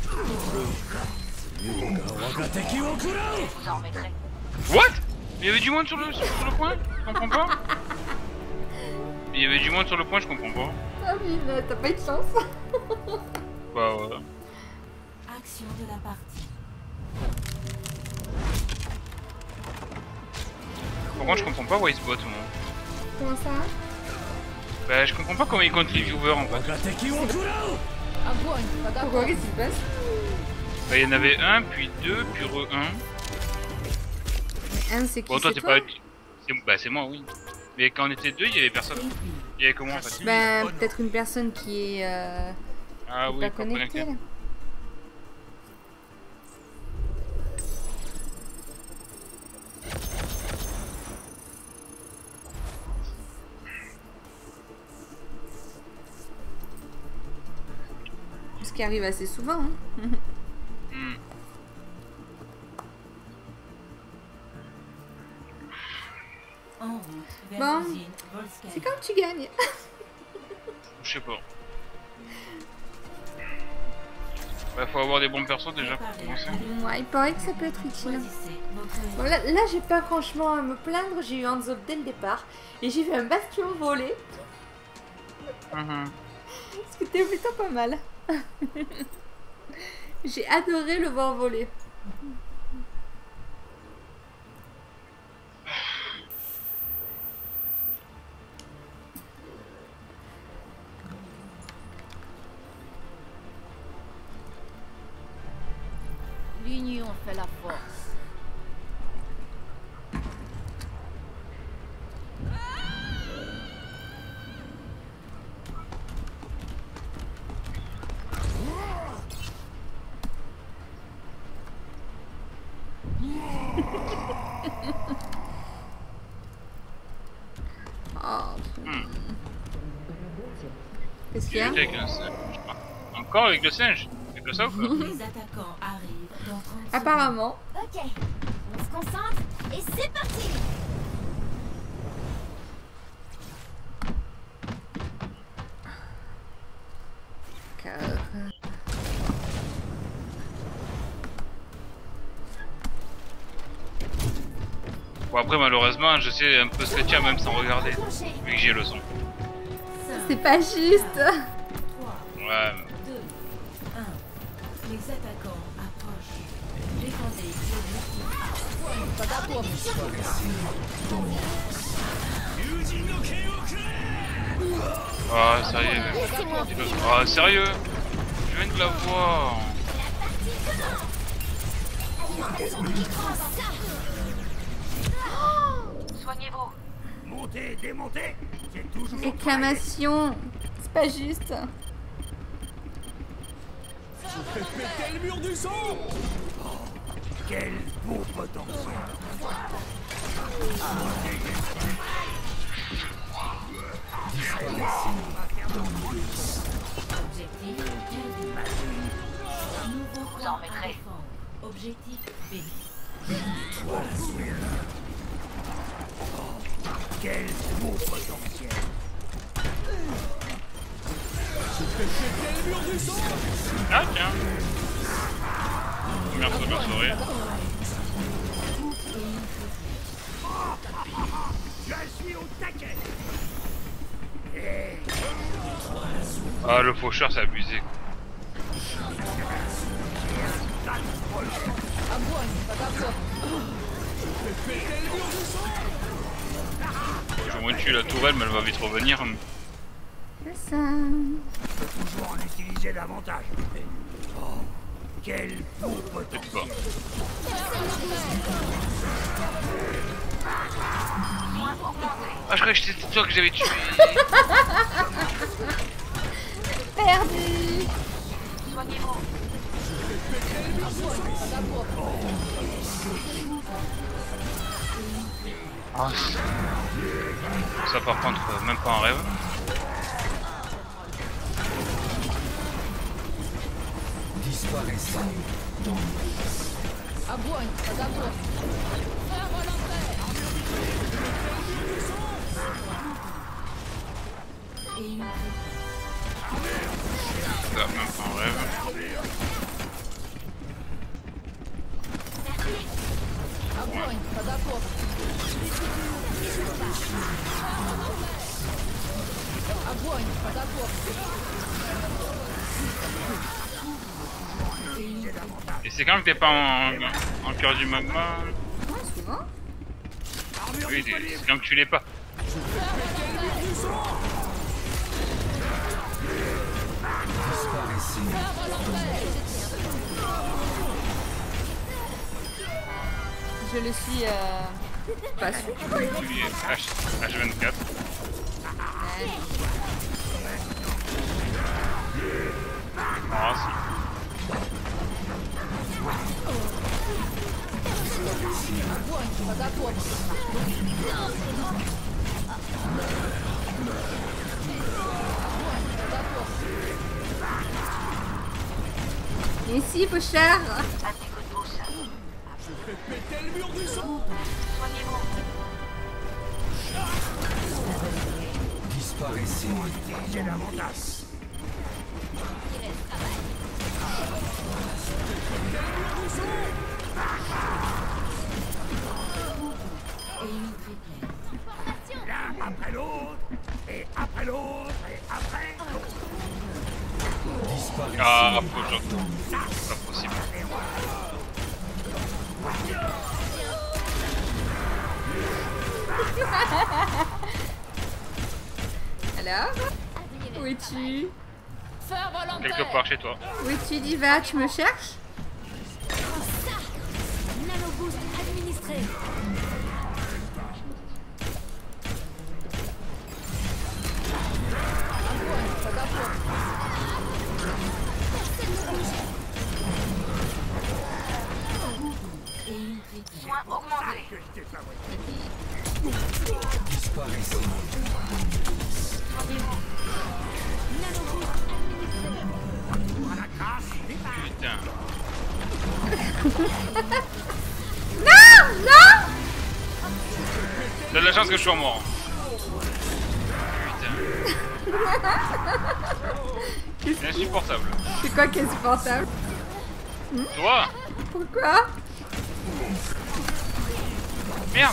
Vous en remettrez. What? Il y avait du monde sur le, sur le point? Je comprends pas. Il y avait du monde sur le point, je comprends pas. Ah oui, mais t'as pas eu de chance. Bah ouais. Action de la partie. Par contre, je comprends pas Wisebot moi. Comment ça? Bah, je comprends pas comment il compte les viewers en fait. Pourquoi? Qu'est-ce qui se passe? Bah, il y en avait un, puis deux, puis re un. Un, c'est qui? Bon, toi, c'est t'es toi? pas. c'est- Bah, c'est moi, oui. Mais quand on était deux, il y avait personne. Il y avait comment en fait? Ben, peut-être une personne qui est euh, Ah oui, pas pas connectée. connecté. Là. Ce qui arrive assez souvent. Hein. Hmm. En route vers Bon, l'usine Volskaya. c'est quand tu gagnes. Je sais pas. Bah, faut avoir des bons persos déjà pour commencer. Ouais, il paraît que ça peut être utile. Choisissez votre Bon, là, là j'ai pas franchement à me plaindre, j'ai eu Hanzo dès le départ et j'ai vu un bastion volé, Mhm. ce qui était plutôt pas mal. J'ai adoré le voir voler. L'union fait la force. Oh. Hmm. Qu'est-ce qu'il y a? Avec le singe, je crois. Encore avec le singe? C'est que ça ou quoi? Les attaquants arrivent dans trente secondes. Apparemment. Ok, on se concentre et c'est parti. Car- Bon après malheureusement je sais un peu ce que tient même sans regarder, vu que j'ai le son. C'est pas juste. Ouais. deux, un. Les attaquants approchent. Défendez Ah sérieux. Ah sérieux. Je viens de la voir. Soignez-vous. Montez, démontez. C'est toujours. Réclamation. C'est pas juste. Faites péter le mur du son. Oh, quel beau potentiel. Vous en remettrez. Objectif B. Quel beau potentiel. Faites péter le mur du son. Ah tiens. Merci, merci. Je suis au taquet. Ah le faucheur c'est abusé. Je vais moins tuer la tourelle mais elle va vite revenir. C'est ça. Toujours en utiliser davantage. Oh, quel beau potentiel. Ah je croyais que c'était toi que j'avais tué. Perdu. Soignez-vous. Ah, ça par contre même pas en rêve. Disparaissant dans Et une Ça même pas en rêve. Et c'est quand même que t'es pas en, en cœur du magma. Ouais, souvent. Oui, c'est quand même que tu l'es pas. Je le suis euh... pas sûr. Lui est H vingt-quatre. Ouais. Ah si. Ici, faucheur. Un petit coup de pouce. Faites péter le mur du son. Soignez-vous. disparaissez. Utilisez davantage. L'un après l'autre, et après l'autre, et après l'autre. Ah, faut que j'entends. C'est pas possible. Alors, où es-tu? Quelque part chez toi. Où es-tu, Diva? Tu me cherches? Nanoboost administré. Soin augmenté. Disparaissez. Putain. Non! Non! T'as de la chance que je sois mort. Putain. C'est insupportable. C'est quoi qui est insupportable? Toi? Pourquoi? Merde.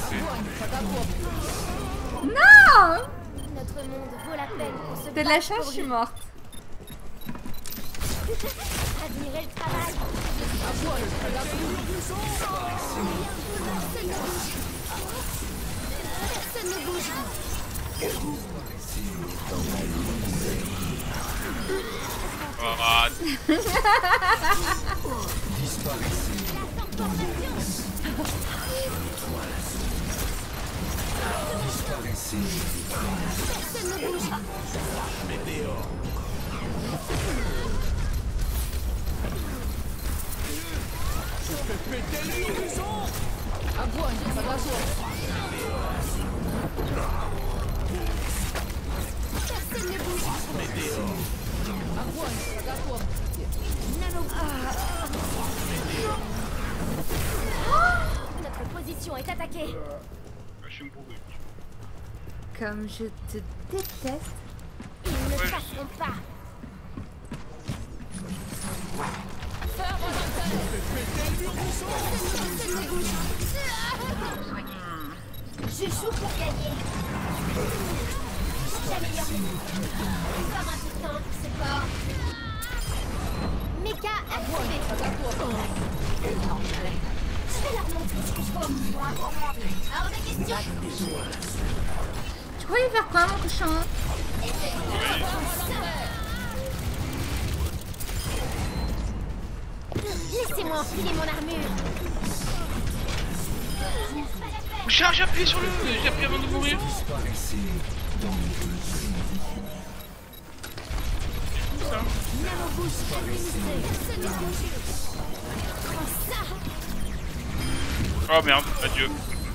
Non. Notre monde vaut la peine pour se T'as de la chance, je suis morte. Admirez le travail. Personne ne bouge. Oh, Personne ne bouge. Personne ne bouge. Notre position est attaquée. je suis bourré. Comme je te déteste. Ils ne passeront pas. Personne ne bouge. Je joue pour gagner. J'améliore. Encore un peu de temps, c'est fort. Méga activé. Je vais leur montrer ce que je vaux. Hors de question. Tu croyais faire quoi, mon cochon? Laissez-moi enfiler mon armure. Charge, appuie sur le. J'ai appuyé avant de mourir. Oh merde, adieu.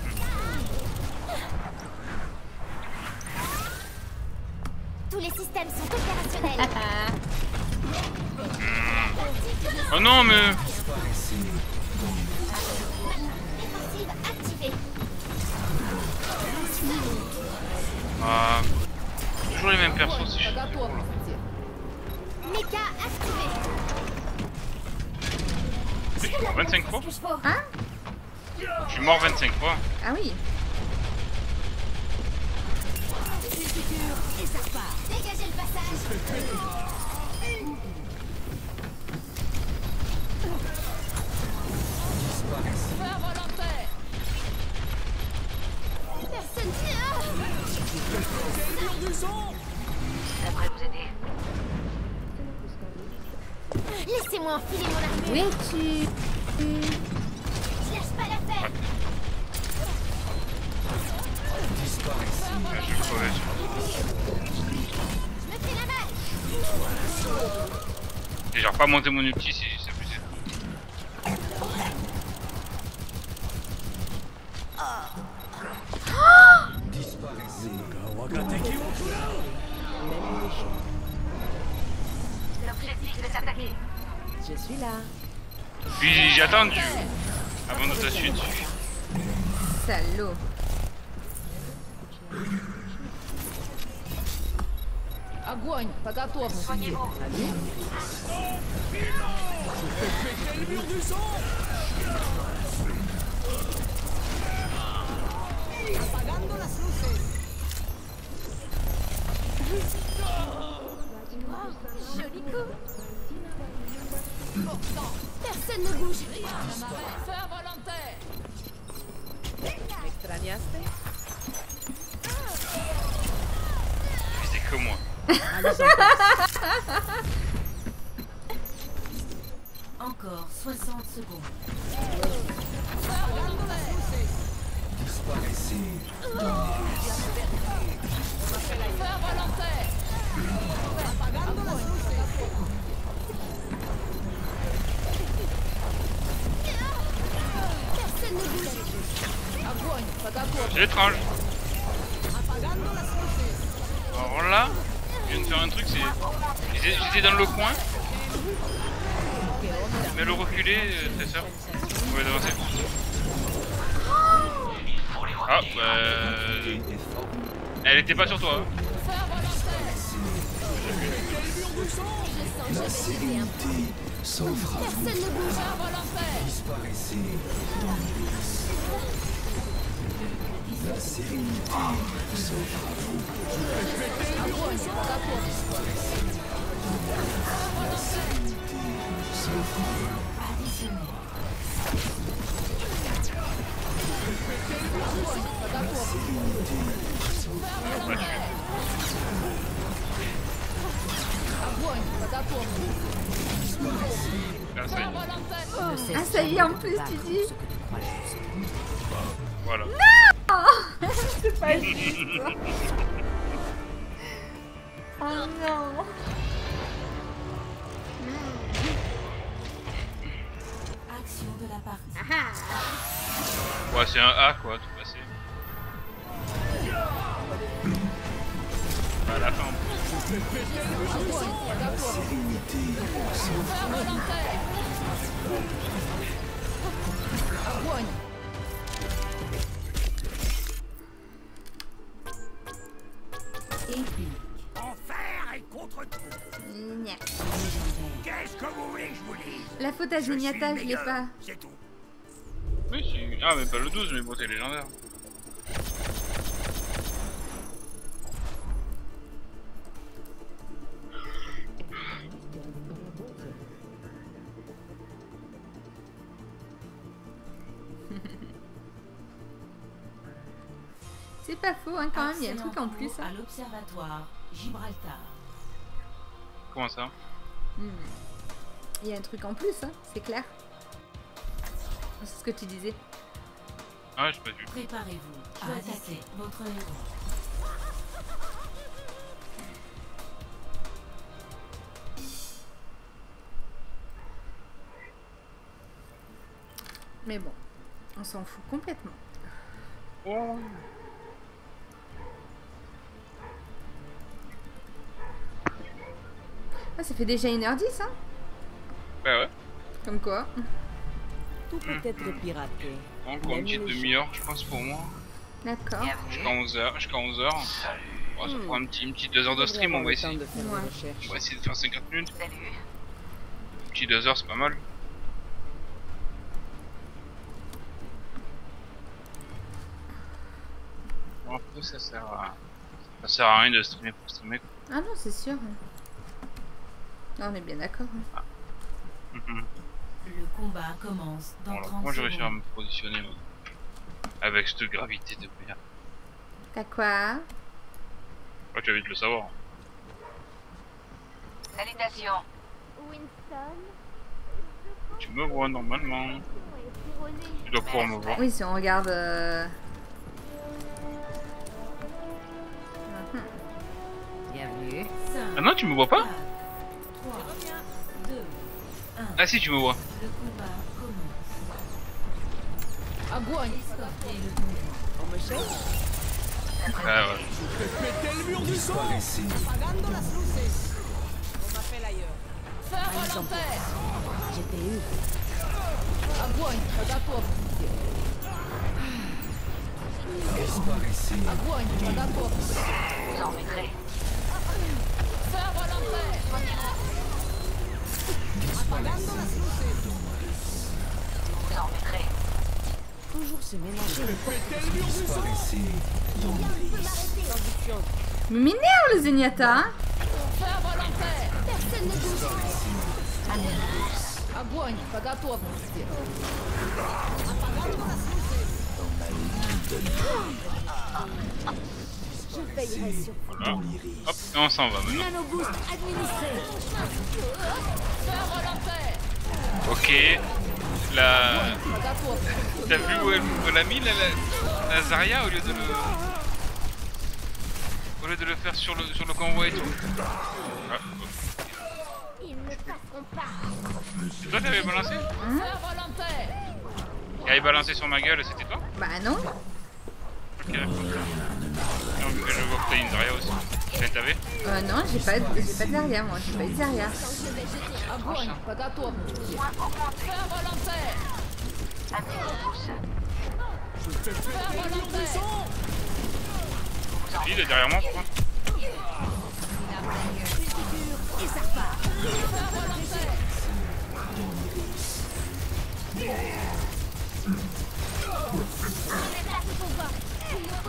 Tous les systèmes sont opérationnels. Oh non, mais. Défensive activée. Ah. Toujours les mêmes persos, c'est chiant. Méga activé. Je suis mort vingt-cinq fois. Hein? Je suis mort vingt-cinq fois. Ah oui. Dégagez le passage. Personne J'aimerais vous aider. Laissez-moi enfiler mon armure. Oui, tu... Je lâche pas l'affaire. Je vais crever. Je me fais la malle. J'ai genre pas monté mon ulti si c'est abusé. L'objectif est attaqué. Je suis là. Puis j'ai attendu avant de t'assurer dessus. Salaud. Огонь, по готовности. Apagando las luces. Oh, joli coup. Personne ne bouge. Feu volontaire. ¿Extrañaste? C'est que moi. Encore soixante secondes. Personne ne bouge. C'est étrange. Alors là, je viens de faire un truc, c'est... J'étais j'étais dans le coin. Mais le reculer, euh, c'est ça. Ouais, d'avancer. Ah, bah... Elle était pas sur toi. Hein. La sérénité s'offre à vous. Personne ne bouge. Disparaissez dans le La sérénité sauvera vous. La sérénité sauvera Là, ça y est. Ah, ça y est, en plus, tu dis. Voilà. Non. C'est pas juste. Oh non. Action de la partie. Ouais, c'est un A quoi, tout passé. Bah, à la fin. la sérénité Enfer et contre tout. Gna. Qu'est-ce que vous voulez que je vous dise? La faute à Zenyatta, je l'ai pas. C'est tout. Oui, si. Ah, mais pas le douze, mais bon, t'es légendaire. C'est pas faux, hein, quand même, il y a un truc en plus. À Hein. l'observatoire Gibraltar. Comment ça? Hmm. Il y a un truc en plus, hein, c'est clair. C'est ce que tu disais. Ah, j'ai pas vu. Préparez-vous à attaquer votre héros. Mais bon, on s'en fout complètement. Oh. Ah, ça fait déjà une heure dix, hein. Bah ouais. Comme quoi. Tout peut être piraté. Encore une petite demi-heure, je pense, pour moi. D'accord. Jusqu'à onze heures. Jusqu'à onze heures. Bon, ça prend un petit, une petite deux heures de stream, on va essayer. Ouais. On va essayer de faire cinquante minutes. Un petit deux heures, c'est pas mal. Bon, après, ça sert à... Ça sert à rien de streamer pour streamer. Ah non, c'est sûr. Non, on est bien d'accord. Hein. Mm-hmm. Le combat commence dans Bon, alors, trente moi, je vais réussir à secondes. me positionner moi, avec cette gravité de merde. T'as quoi? Ouais, tu vas vite le savoir. Salutations. Winston, Tu me vois normalement. Tu dois pouvoir me voir. Oui, si on regarde... Euh... Mhm. Bienvenue. Ah non, tu me vois pas? trois, deux, un. Ah si, tu me vois. Le combat commence. Огонь! Escortez le combat. On me cherche? Ah ouais. Pétez le mur du sang. disparaissez. Apagando las luces. On m'appelle ailleurs. Feu volontaire! J'étais eu. Огонь! Готов! Disparaissez. Огонь! Готов! Vous en mettrez. Feu volontaire! Apagando las luces. Vous en mettrez. Toujours se mélanger les Pétez le mur du sang. Disparaissez. conditions. Mais m'énerve le Zenyatta, hein. Feu volontaire! personne ne bouge. Огонь! По готовности. Je veillerai sur vous. Voilà. Hop, et on s'en va maintenant. Nanoboost administré. Feu volontaire! Ok. La... По готовности. T'as vu où elle où elle a mis la, la, la Zarya au lieu de le... Au lieu de le faire sur le, sur le convoi et tout. Ah, Ils ne passeront pas. c'est toi qui avais balancé? Feu volontaire! Il avait balancé sur ma gueule, c'était toi? Bah non. Ok, d'accord. Non, mais je vois que t'as une Zarya aussi. Elle t'avait? Euh, non, j'ai pas, j'ai pas de Zarya, moi. J'ai pas eu de Zarya. Огонь! По готовности. Feu volontaire! Un petit coup de pouce. Feu volontaire! Il est derrière moi, pourquoi? Et ça repart. Feu volontaire! On est là ce qu'on va.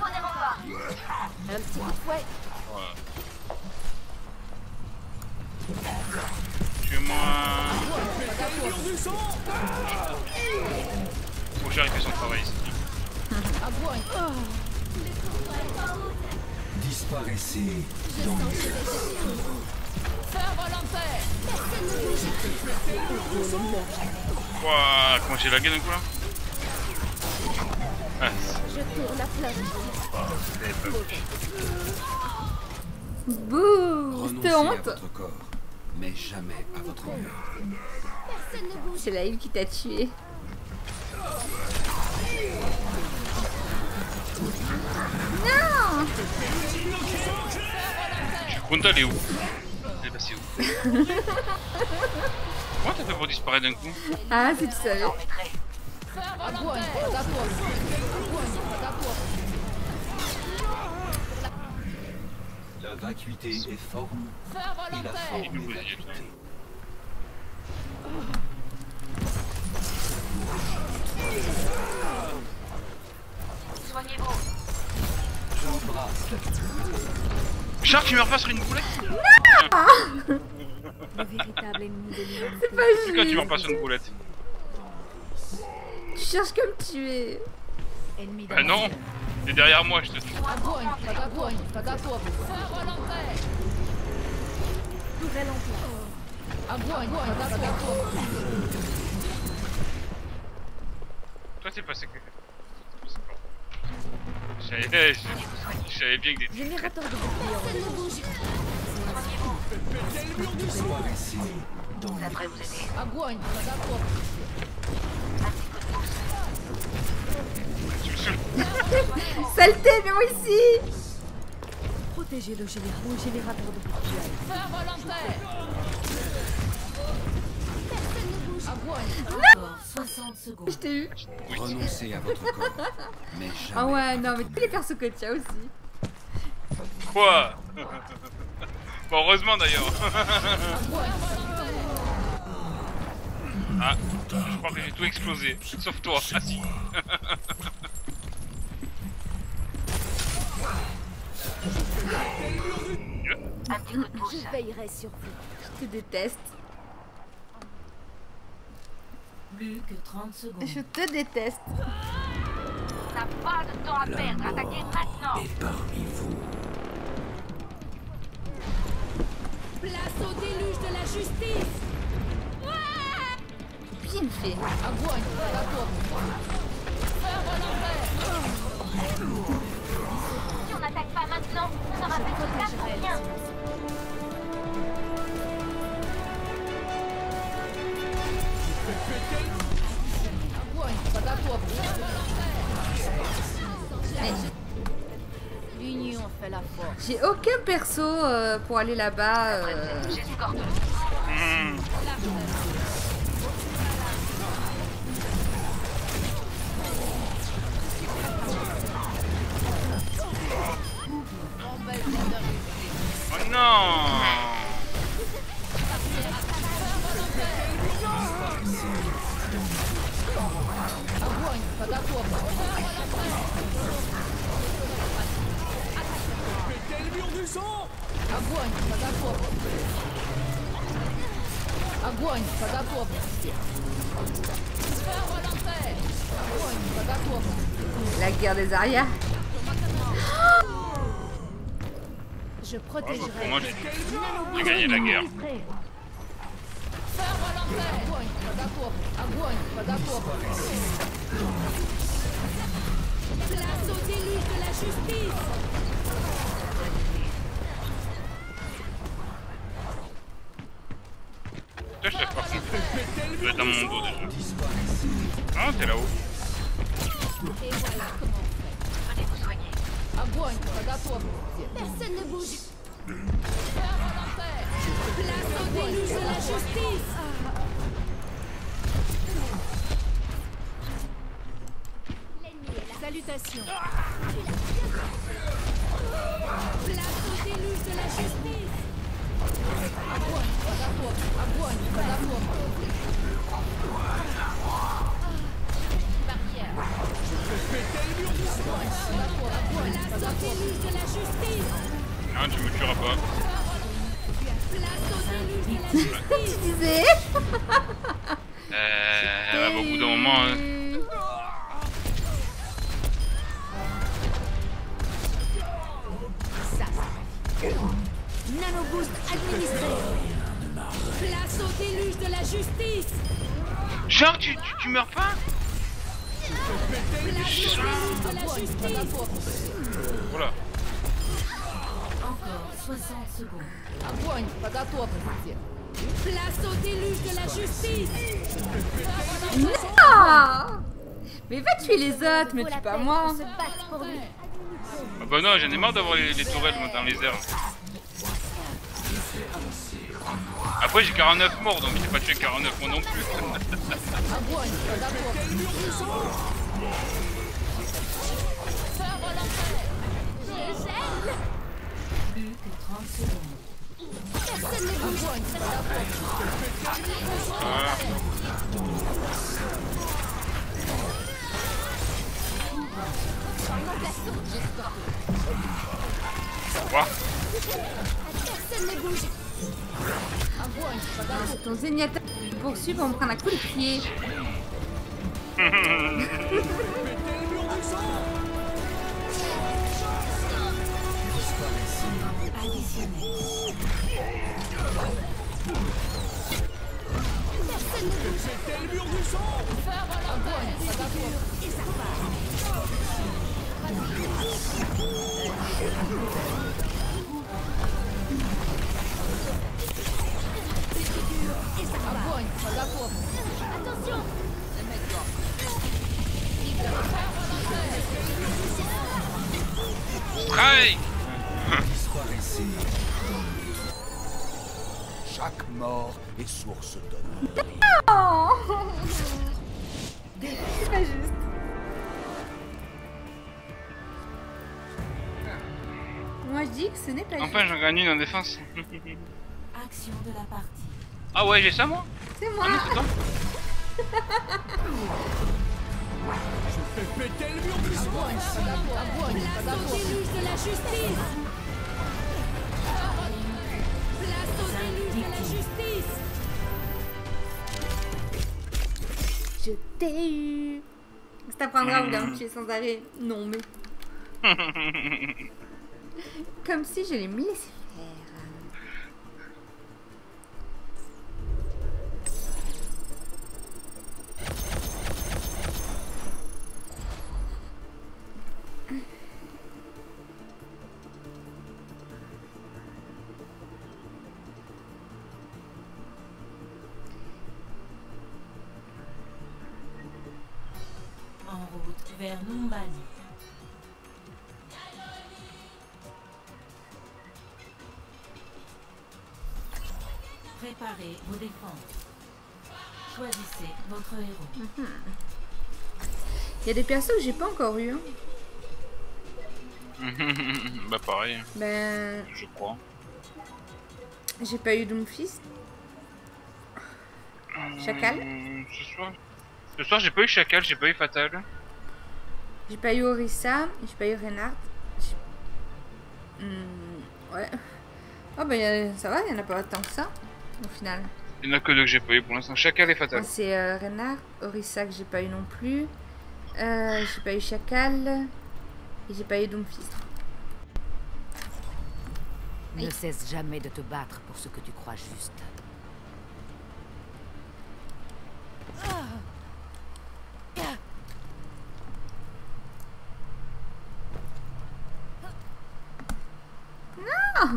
Un petit coup de fouet. Voilà. Tue-moi. Faut que j'arrive fait son travail ici. Disparaissez dans le Feu volontaire. Wouah, comment j'ai lagué d'un coup là? Ah, Je tourne à plein. Bouh, c'était honte. à votre corps, mais jamais à votre mur. C'est la Yves qui t'a tué. Non. Kunta, elle est où? Elle est passée où? Comment t'as fait pour disparaître d'un coup? Ah, si tu savais. La vacuité est forme et la forme est vacuité. Soignez-vous. J'embrasse la Charles, tu meurs pas sur une boulette? Non. Le véritable ennemi de l'humanité. C'est pas Pourquoi tu juste. meurs pas sur une boulette? Tu cherches comme tuer. Bah non, t'es derrière moi, je te tue. Nouvelle en Toi, t'es passé que. Je savais, je, je savais bien que des. Générateur de bouclier. disparaissez dans le Ça devrait vous aider. Tu me saoules. Saleté, mais moi ici. Protégez le générateur, le générateur de bouclier. Encore soixante secondes. Je t'ai eu. Renoncez à votre corps, mais jamais. Ah ouais, non, mais tous les persos que tu as aussi. Quoi? Bon, heureusement d'ailleurs. Ah, je crois que j'ai tout explosé, sauf toi. Ah si. Un petit coup de pouce. Je veillerai sur vous. Je te déteste. Plus que trente secondes. Je te déteste. On n'a pas de temps à perdre. Attaquez maintenant. Et parmi vous, Place au déluge de la justice. Bien fait. Si on n'attaque pas maintenant, ça aura fait tout ça pour rien. L'union fait la force. J'ai aucun perso euh, pour aller là-bas. Euh... J'escorte. Mmh. Oh non! pétez le mur du sang. La guerre des Arias. Je protégerai. Pour moi, j'ai j'ai gagné la guerre. Place au déluge de la justice. Toi, je t'ai pas compris. Je dois être dans mon dos déjà. Ah, t'es là-haut. Et voilà comment on fait. Venez vous soigner. Personne ne bouge. Place au déluge de la justice. Salutations. Place au déluge de la justice. Barrière. Place au déluge de la justice. je disais. Euh, ouais, bah, au bout d'un moment. Euh... Nanoboost administré. Place au déluge de la justice. Genre, tu, tu, tu meurs pas? Place au déluge de la justice. Voilà. Encore soixante secondes. Огонь по готовности. Place au déluge de la justice. Non. Mais va tuer les autres, mais tue pas moi. Ah bah non, j'en ai marre d'avoir les, les tourelles dans les airs. Après j'ai quarante-neuf morts, donc j'ai pas tué quarante-neuf morts non plus. Plus que trente secondes. Personne ne bouge. Ah. Quoi? Personne ne bouge. C'est ton zéniateur qui me poursuit pour me prendre un coup de pied. C'était le mur du sang. Et ça part. Attention. Strike. Chaque mort est source d'honneur. Oh. C'est pas juste. Moi je dis que ce n'est pas Enfin j'en gagne une en défense. Action de la partie. Ah ouais, j'ai ça moi? C'est moi. Ah non, c'est toi. Je fais péter le mur du sang. Place au déluge de la justice. Place au déluge de la justice. Je t'ai eu. Ça t'apprendra où me tuer sans arrêt. Non mais. Comme si je l'ai mis laissé faire. En route vers Numbani. Préparez vos défenses. Choisissez votre héros. Mmh. Il y a des persos que j'ai pas encore eu. Hein. Bah pareil. Ben. Je crois. J'ai pas eu Doomfist. Chacal. Euh, ce soir, ce soir j'ai pas eu Chacal, j'ai pas eu Fatal. J'ai pas eu Orisa, j'ai pas eu Reinhardt. Mmh, ouais. Oh bah y a, ça va, il y en a pas tant que ça, au final. Il y en a que deux que j'ai pas eu pour l'instant, Chacal et Fatal. C'est euh, Reinhardt, Orisa que j'ai pas eu non plus. Euh, j'ai pas eu Chacal. Et j'ai pas eu Doomfist. Ne cesse jamais de te battre pour ce que tu crois juste. Non!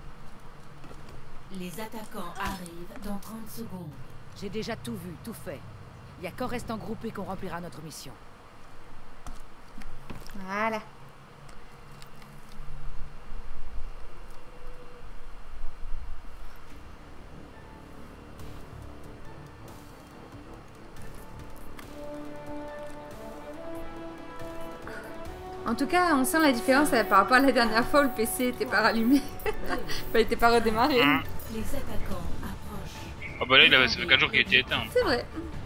Les attaquants arrivent dans trente secondes. J'ai déjà tout vu, tout fait. Il y a qu'en restant groupé qu'on remplira notre mission. Voilà. En tout cas, on sent la différence par rapport à la dernière fois où le P C était pas rallumé. Enfin, il était pas redémarré. Les attaquants approchent. Ah bah là, il avait fait quatre jours qu'il était éteint. C'est vrai.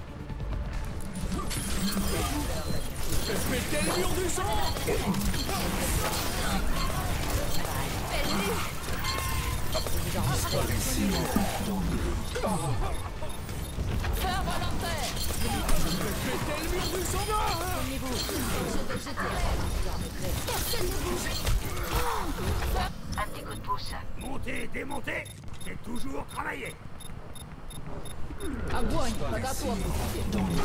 Péter le mur du sang. Feu volontaire. Pétez le mur du sang. Personne ne bouge. Un petit coup de pouce. Monter, démonter, c'est toujours travailler. Огонь по готовности.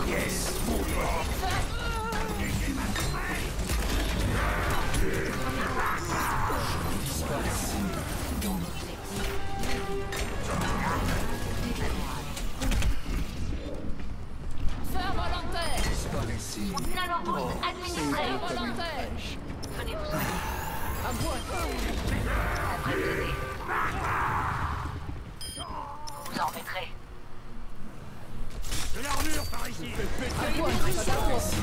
Feu volontaire. Nano boost administré. Feu volontaire. Venez vous aider. Огонь. Après vous aider. Vous en remettrez. De l'armure par ici. Огонь по готовности.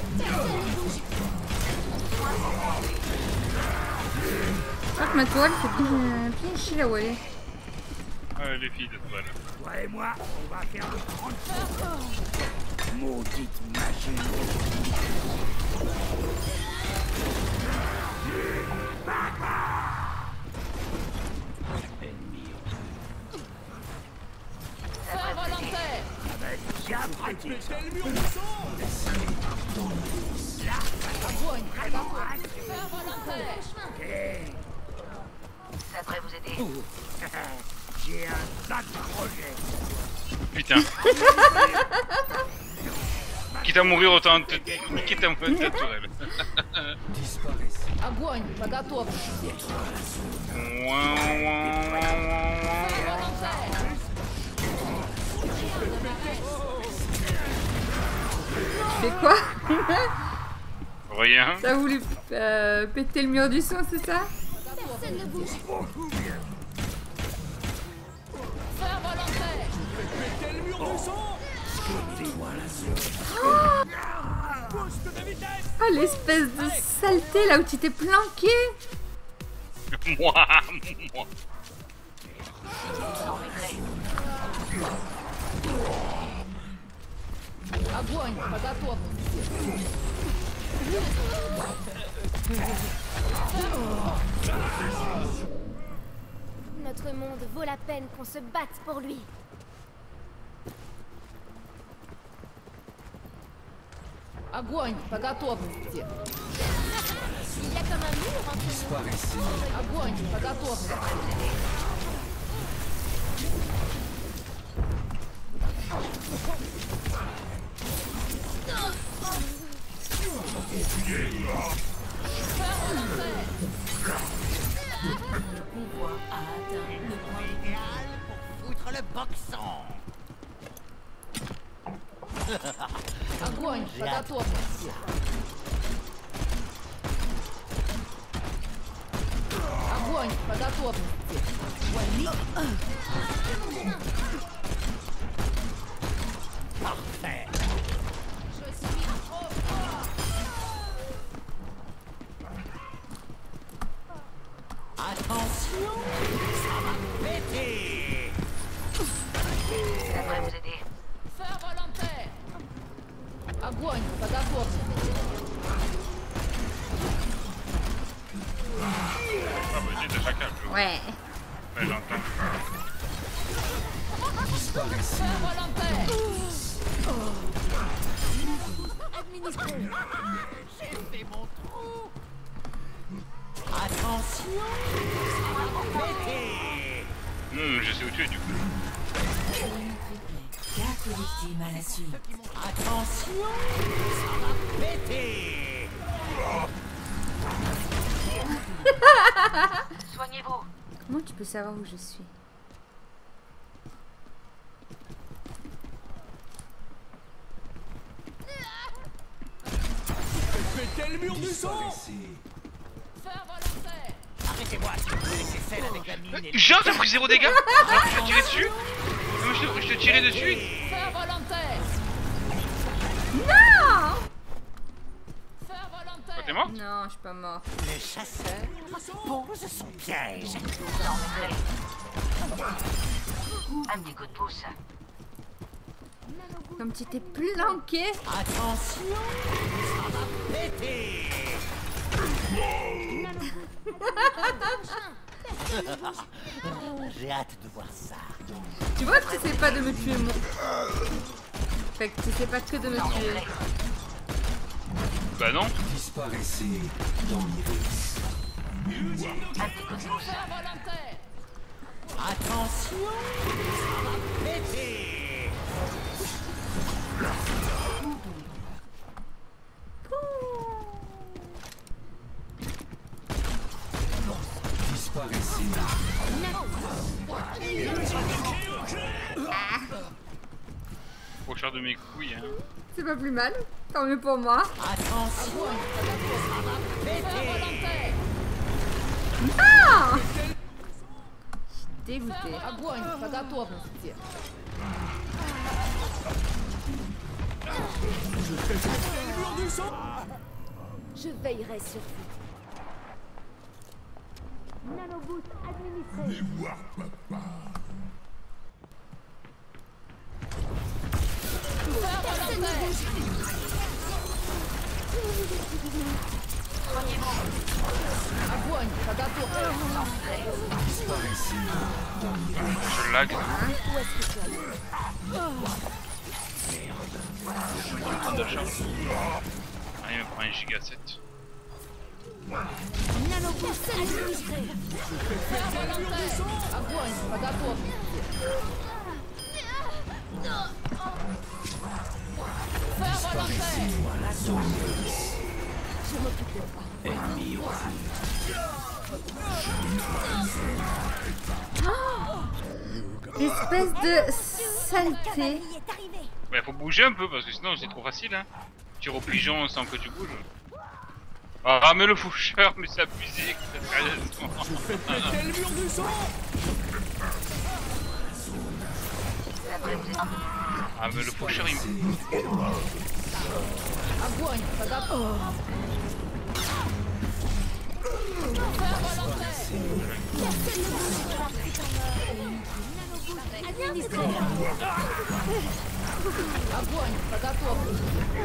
Je crois que ma toile fait bien, bien chier où elle est. Ouais, les filles de toile. Toi et moi, on va faire le grand feu. Maudite machine. Feu volontaire. Bien pratique. Pétez le mur du sang. Огонь по готовности. Feu volontaire. Ça devrait vous aider. J'ai un tas de projets. Putain. Quitte à mourir, autant te quitte à mourir de tourelle. Огонь по готовности. Tu fais quoi? Rien. Ça a voulu euh, péter le mur du son, c'est ça? Personne ne bouge. Feu volontaire. Pétez le mur du sang. Boost de vitesse. Ah, l'espèce de saleté là où tu t'es planqué. Moi, moi. Vous en remettrez. Огонь по готовности. Notre monde vaut la peine qu'on se batte pour lui. Огонь по готовности. Il y a comme un mur entre nous. Огонь по готовности. Le pouvoir a atteint le point idéal pour foutre le boxon. Огонь по готовности. Огонь по готовности. Parfait. Je suis trop fort. Attention, ça va péter. Ça devrait vous aider. Feu volontaire. Огонь по готовности. Ah bah j'ai de chacun. Ouais. Ouais, j'entends. Feu volontaire. Administré. J'ai fait mon trou. Attention, ça va péter. Hum, je sais où tu es du coup. Quatre victimes à la suite. Attention, ça va péter. Soignez-vous. Comment tu peux savoir où je suis? Pétez le mur du sang. Feu volontaire. Arrêtez-moi si vous laissez celle avec la mine et... Genre, t'as pris zéro dégâts? Alors que je te tirais dessus? Non, je te, je te tirais dessus? Feu volontaire. Non! Feu Oh, volontaire. t'es mort? Non, je suis pas morte. Le chasseur pose son piège. Vous en remettrez. Un petit coup de pouce. Comme tu t'es planqué. Attention, ça va péter. J'ai hâte de voir ça. Tu vois que tu sais pas de me tuer, moi. Fait que tu sais pas que de me tuer. Bah non. Disparaissez dans l'iris. Attention, ça va péter. Disparaissez. Faut cher de mes couilles, hein. C'est pas plus mal. Tant mieux pour moi. Attention, ça va péter. Ah! Dégoûté. Огонь, по готовности. Je veillerai sur vous. Nanoboost administré. Voir papa. Personne ne bouge. Огонь, по готовности. Je lag. Où est-ce que tu as Je suis en train d'achat. Ah, il me prend un giga sept. Nanoboost administré. Огонь, по готовности. Je m'occupe de toi. Ennemi au Espèce de saleté. Ouais, faut bouger un peu parce que sinon c'est trop facile, hein. Tire au pigeon sans que tu bouges. Ah, ramène le faucheur, mais c'est abusé. Sérieusement. Je fais péter le mur du sang. Ah, mais le faucheur il me. Огонь, по готовности. Administré. Огонь, по готовности.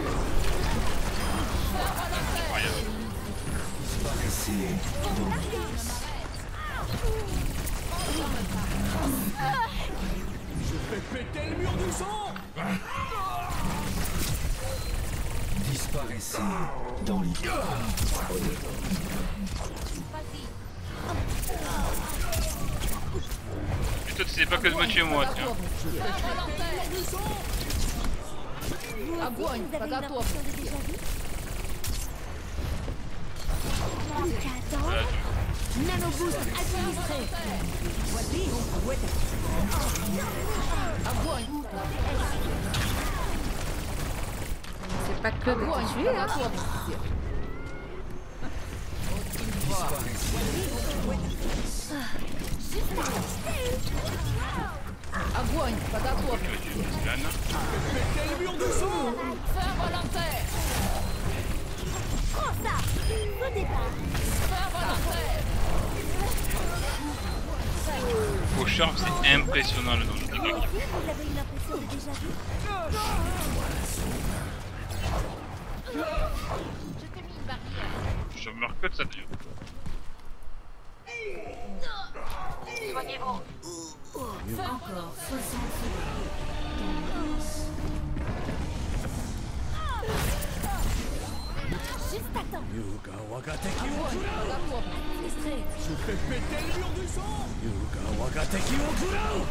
Disparaissez dans l'iris. Je fais péter le mur du sang. Disparaissez dans l'iris. Putain, tu sais pas que de me tuer moi, tiens. Огонь, по готовности. Voilà, tu- Nanoboost administré. Огонь, C'est pas que de огонь, te по tuer, hein. готовности. Огонь, по готовности. Lana. Péter le mur du sang. Feu volontaire. Prends ça. Au départ. Feu volontaire. Faucheur, c'est impressionnant le nombre de dégâts qu'il fait. Vous avez une impression de déjà vu. Je t'ai mis une barrière. Je meurs que de ça d'ailleurs. Soignez-vous. Encore soixante Juste à temps. Yuga Wagateki Огонь, wo по готовности. Administré. Je fais péter le mur du sang. Yuga Wagateki wo kurao.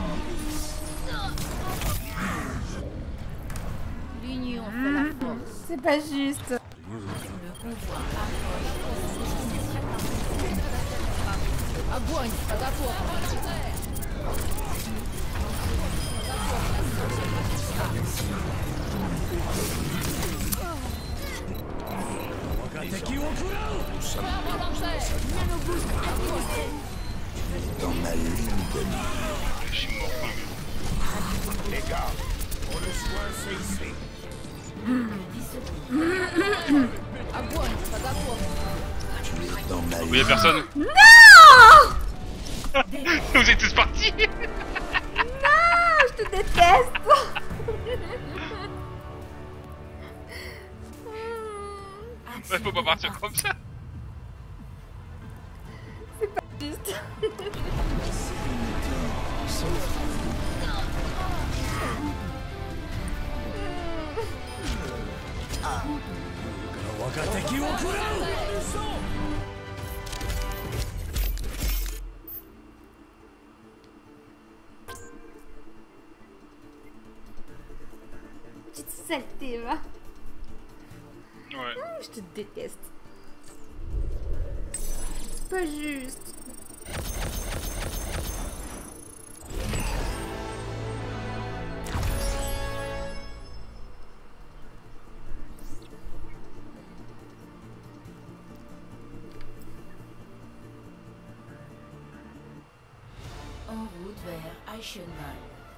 L'union fait la force. C'est pas juste. Огонь, по готовности. Wagateki wo kurao. Feu volontaire. Nanoboost administré. Dans ma ligne de mire. Je suis mort. Les gars, pour le soin, c'est ici. Огонь, по готовности. Tu es dans ma Vous y'a ligne. personne? Non! Vous êtes tous partis? Non, je te déteste. Ouais, faut pas partir comme ça. C'est pas juste. Petite saleté, va. Ouais. Ah, je te déteste. C'est pas juste. En route vers Eichenwald.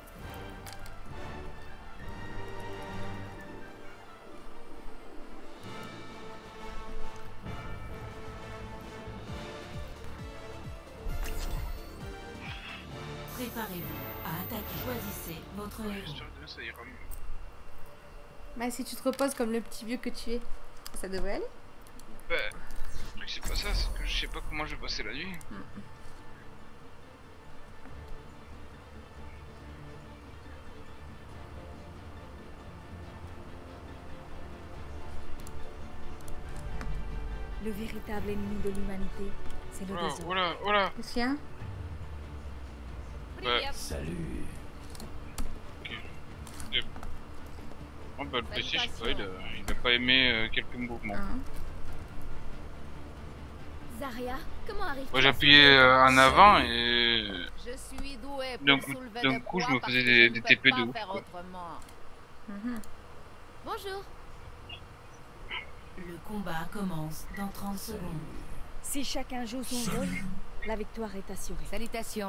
Préparez-vous à attaquer. Choisissez votre héros. Ça ira mieux. Bah si tu te reposes comme le petit vieux que tu es, ça devrait aller. Bah, c'est pas ça, c'est que je sais pas comment je vais passer la nuit. Mm. Le véritable ennemi de l'humanité, c'est le Oh là, désordre. oh là, oh là. Qu'est-ce qu'il y a? Ouais. Salut. Ok. Et- Oh bah le P C, je sais pas, il a, il a pas aimé euh, quelques mouvements. Ah. Zaria, comment arrive-t-il Moi à j'appuyais sauver euh, en ton avant chien? et Je suis doué d'un pour coup, soulever d'un des coup je poids me parce faisais que des, je des ne T P peux de pas ouf. faire Quoi. autrement. Mhm. Bonjour. Le combat commence dans trente secondes. Si chacun joue son rôle, la victoire est assurée. Salutations.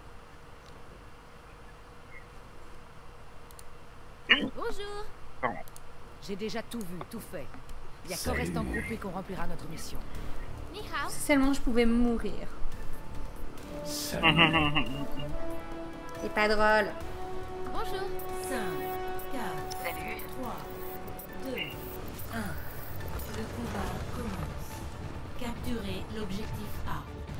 Bonjour. Pardon. J'ai déjà tout vu, tout fait. Il y a qu'en restant groupé qu'on remplira notre mission. Ni hao. Si seulement je pouvais mourir. C'est pas drôle. Bonjour. cinq, quatre, Salut. trois, deux, un. Le combat commence. Capturez l'objectif A.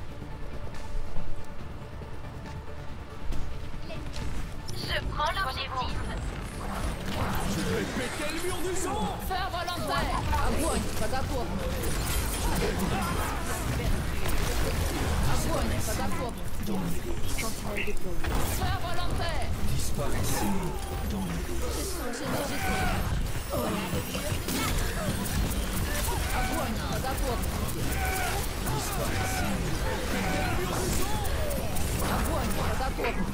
Je prends l'objectif. Je vais péter le mur du son. Faire volontaire. Огонь по готовности. Огонь по готовности. Sentinelle déployée. Faire volontaire. Disparaissez dans les Огонь по готовности. Огонь по готовности.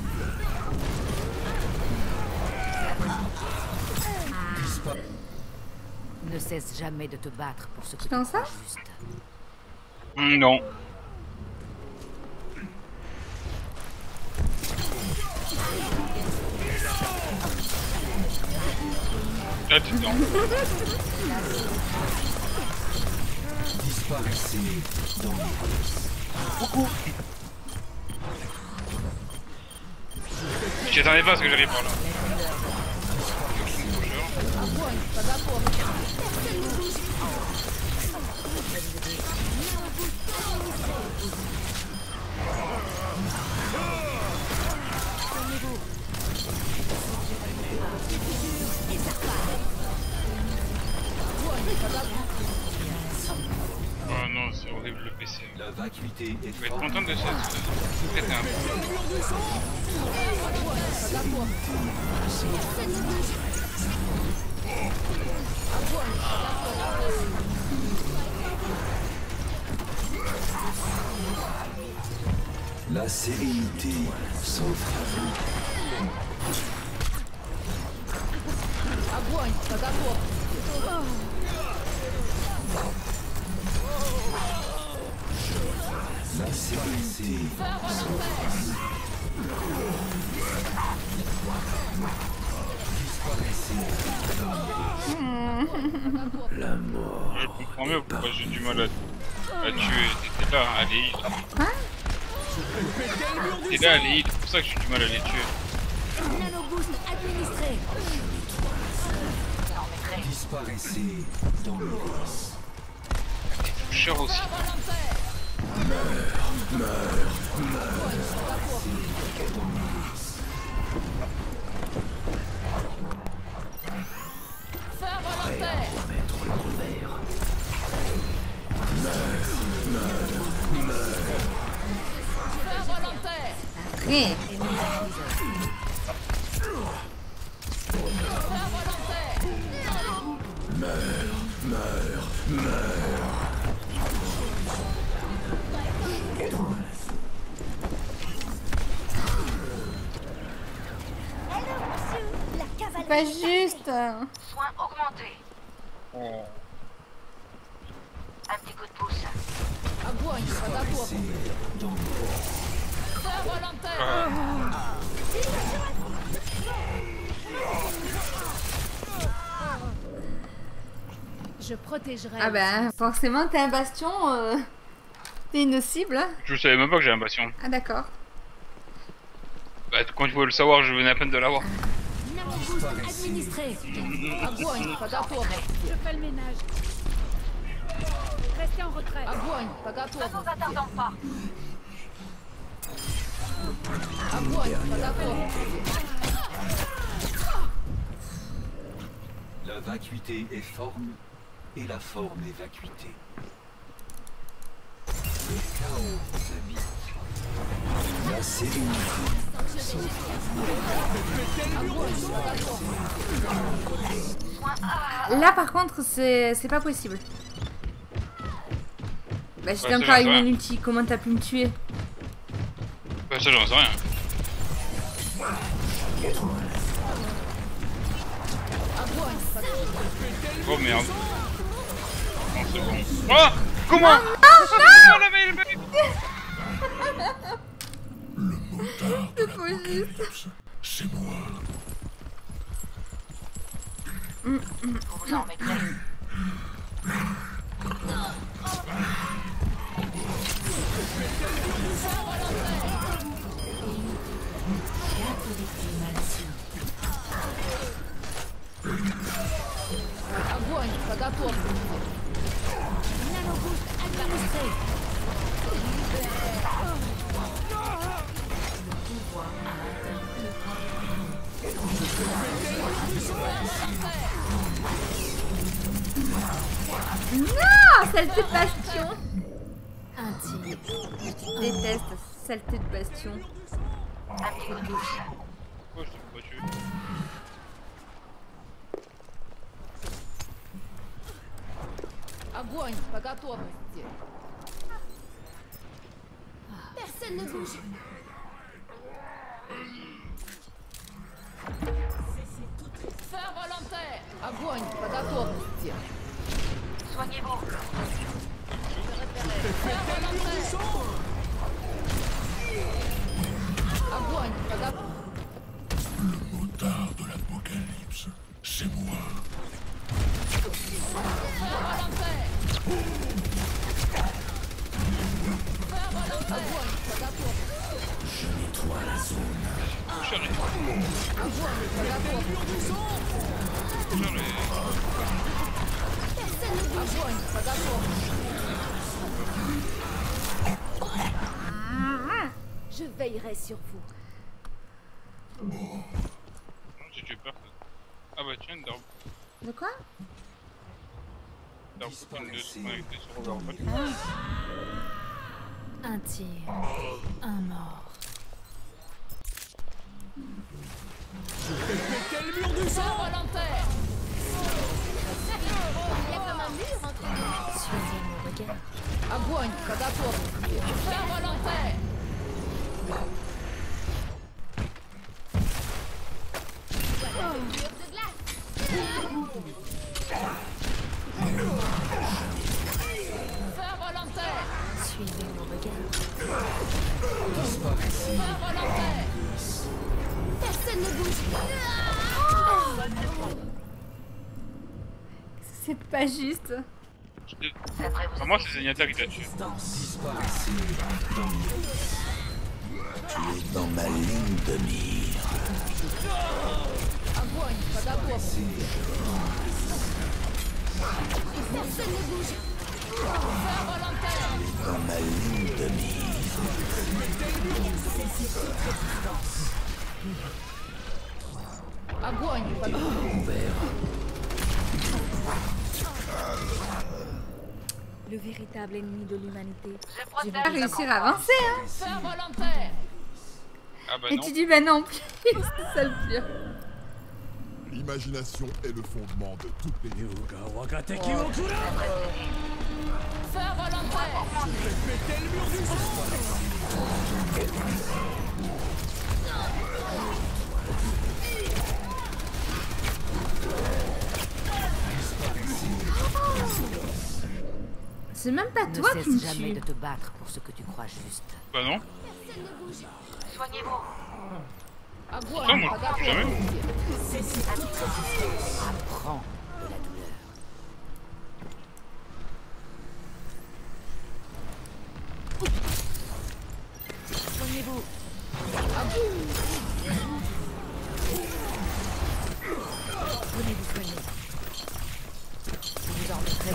Ne cesse jamais de te battre pour ce que tu penses crois ça? juste. Mm, non. Là dedans. Disparaissez dans les Beaucoup. Je t'attendais pas à ce que j'arrive par là. Огонь по готовности. Oh non, c'est horrible le P C. La vacuité est Je vais être content de ça. Je vais péter un peu. La sérénité s'offre à vous. Огонь по готовности. La sérénité s'offre à vous. Disparaissez. La mort. Je comprends mieux pourquoi j'ai du mal à, à tuer. T'étais là, à les heal. Quoi? T'étais là, à les heal. C'est pour ça que j'ai du mal à les tuer. Nanoboost administré. Disparaissez dans le risque. Les toucheurs aussi. Faire volontaire. Mettre le revers. Purée. Meurs, meurs, meurs. C'est pas juste. Soins augmentés. Oh. Un petit coup de pouce. Огонь по готовности. Фер волонтер. Je protégerai. Ah bah forcément t'as un bastion, euh... t'es une cible. Hein. Je savais même pas que j'ai un bastion. Ah d'accord. Bah, quand tu veux le savoir, je venais à peine de l'avoir. Administré. Огонь по готовности. Je fais le ménage. Restez en retrait. Огонь по Ne nous готовности. attardons pas. Огонь по готовности. La vacuité est forme et la forme est vacuité. Le chaos vous habite. La sérénité. Là par contre c'est c'est pas possible. Bah j'étais Ouais, encore ça, avec j'en sais mon rien. ulti, comment t'as pu me tuer? Bah, ça, j'en sais rien. Oh merde. Non, c'est bon. Oh! Comment? Non, Comment la mail, mec? C'est pas juste. C'est moi. Mm, mm, Vous vous en mettrez. Огонь по готовности. Nanoboost administré. Non, saleté de bastion. Un tir. Je déteste saleté de bastion. Un petit coup de pouce. Oh, je t'ai pas tué. Огонь по готовности. Personne ne bouge. Фер волонтер. Огонь по готовности. Soignez-vous. Фер волонтер. Огонь по готовности. Le motard de l'apocalypse, c'est moi. Фер волонтер. Фер волонтер. Огонь по готовности. Je nettoie la zone. J'en ai. Огонь по готовности. J'en ai. Огонь по готовности. Je veillerai sur vous. Non, j'ai tué personne. Ah bah tiens, Dark. De quoi? Dark Button de se connecter sur Overwatch. Un tir. Un mort. Péter le mur du sang. Fer volontaire. Il y a comme un mur entre nous. Suivez mon regard. Огонь по готовности. Фер волонтер. Voilà le mur de glace. Fer volontaire. Suivez mon regard. Fer volontaire. Personne ne bouge. C'est pas juste. Enfin, moi, c'est Zenyatta qui t'a tué. Tu es dans ma ligne de mire. Огонь по готовности. Personne ne bouge. Fer volontaire. Dans ma ligne de mire. Огонь по готовности. Le véritable ennemi de l'humanité. Je vais pas réussir à avancer, hein. Fer volontaire. Ah bah Et non. tu dis bah non, c'est ça le pire. L'imagination est le fondement de toutes les Yuga Wakateki Okura. Feu volontaire. Je vais péter le mur du sang. C'est même pas Ne toi cesse qui me jamais tue. de te battre pour ce que tu crois juste. Bah non. Soignez-vous. Pourquoi moi jamais. Apprends de la douleur. Soignez-vous. Venez vous soigner. Je vous en remettrai.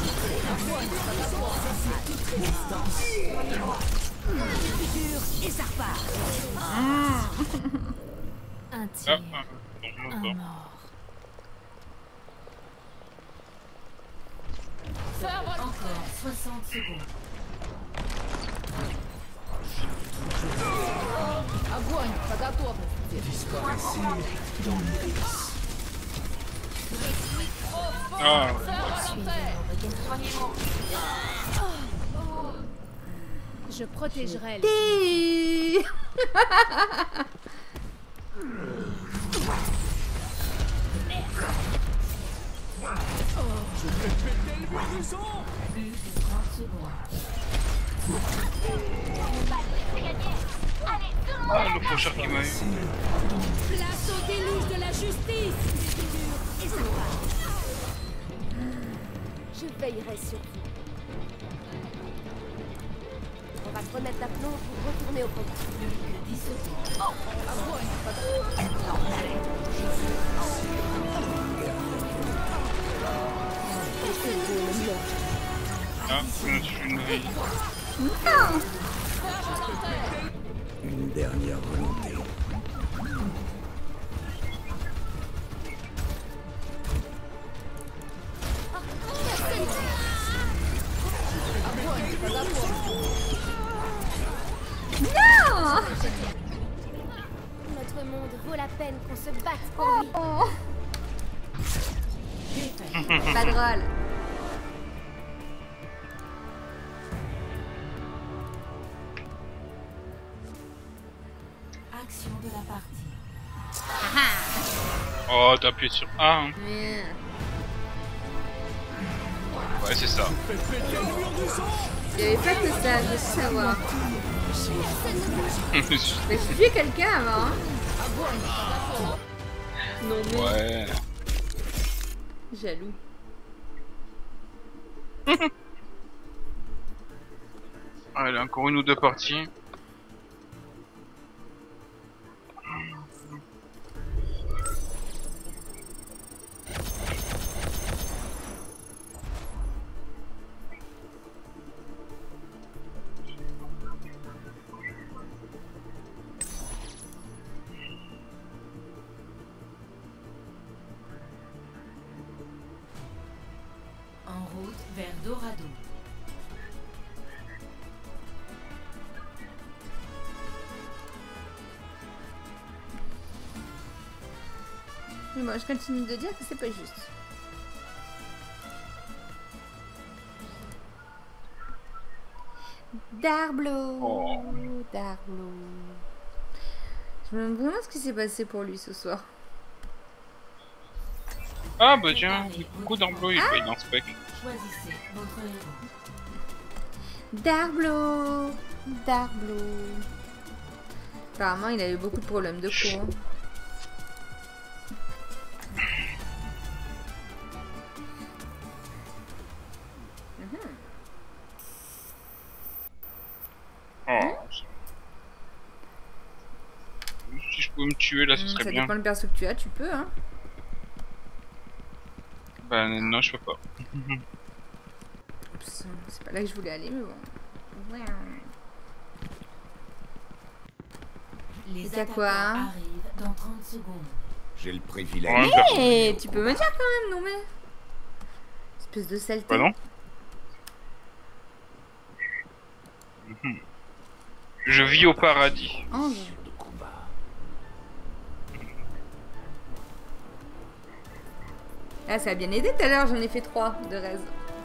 Futur et ça repart. Un Ah, tir, ah, un non, non, mort. Feu volontaire. Encore soixante secondes. Огонь по готовности. Disparaissez dans l'iris. Ah, Feu volontaire. Soignez-vous. Je protégerai les... Ti- Je vais péter le mur du sang. Plus de trente secondes. ah le faucheur qui m'a eu. Place au déluge de la justice. Et ça part. Je veillerai sur vous. On va se remettre d'aplomb pour retourner au combat. dix secondes. Ah, on a tué une vie. Une dernière volonté. Non. Notre monde vaut la peine qu'on se batte pour lui. Oh. Pas drôle. Action de la partie. Oh, t'as appuyé sur A. Hein. Mais... Ouais, c'est ça. Il n'y avait pas que ça, je veux savoir. Mais j'ai tué quelqu'un avant. Hein. Non mais... Ouais. Jaloux. Allez, encore une ou deux parties. En route vers Dorado. Mais moi, je continue de dire que c'est pas juste. Darblo, Oh. Darblo. Je me demande vraiment ce qui s'est passé pour lui ce soir. Ah bah tiens, coucou d'Amblo, il Ah. paye dans spec. Choisissez votre héros. Darblo, Darblo. Apparemment, il a eu beaucoup de problèmes de courant. Oh. Si je pouvais me tuer là, ce Hmm, serait ça bien. dépend le perso que tu as, tu peux, hein. Bah non, je peux pas. Oups, c'est pas là que je voulais aller, mais bon. Ouais. Les Et t'as attaquants quoi arrivent dans trente secondes. J'ai le privilège. Ouais, perso. Mais tu peux me dire quand même, non mais. Espèce de saleté. Bah non. Mhm. Je vis au paradis. Ange. De combat. Ah, ça a bien aidé tout à l'heure, j'en ai fait trois de raise.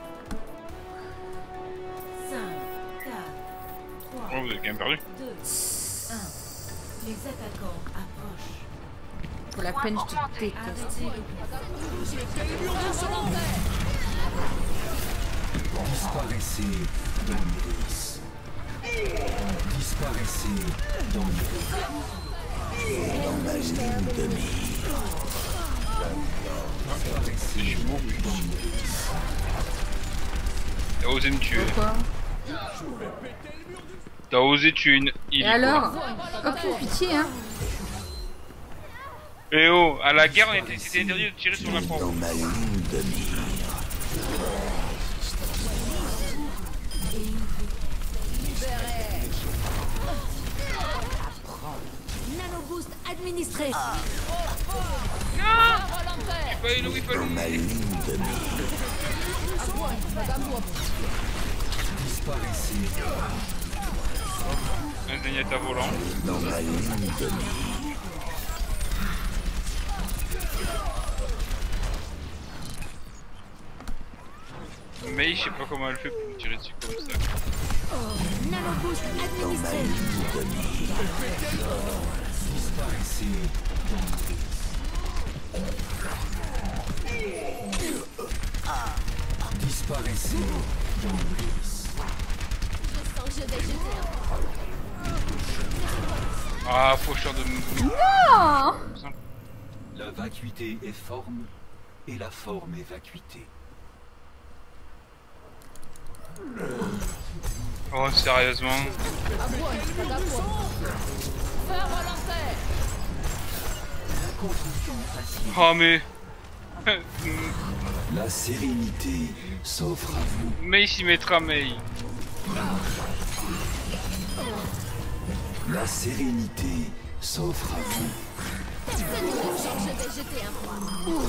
cinq, quatre, trois, Oh, vous avez quand même perdu. deux, un. Les attaquants approchent. Pour la peine, je te déteste. Arrêtez le Disparaissez dans l'iris. Disparaissez dans l'iris. Dans ma ligne de mire. Disparaissez dans l'iris. T'as osé me tuer. Pourquoi? T'as osé tuer une île. Et alors? Aucune pitié, hein. Eh oh, à la guerre, on était, c'était interdit de tirer sur la porte. Dans ma ligne de mire. Nanoboost administré. Ah, j'ai pas eu le whip. Dans ma ligne de mire. Disparaissez. Un Zenyatta volant. Dans ma ligne de mire. Mais je sais pas comment elle fait pour me tirer dessus comme ça. Nanoboost Dans ma administré. ligne de mire. Disparaissez dans l'iris. Disparaissez dans l'iris. Ah, faucheur de... Non! La vacuité est forme et la forme est vacuité. Oh, sérieusement. Oh, mais... La sérénité s'offre à vous. Mei s'y mettra, Mei. La sérénité s'offre à vous. Je vais jeter un froid.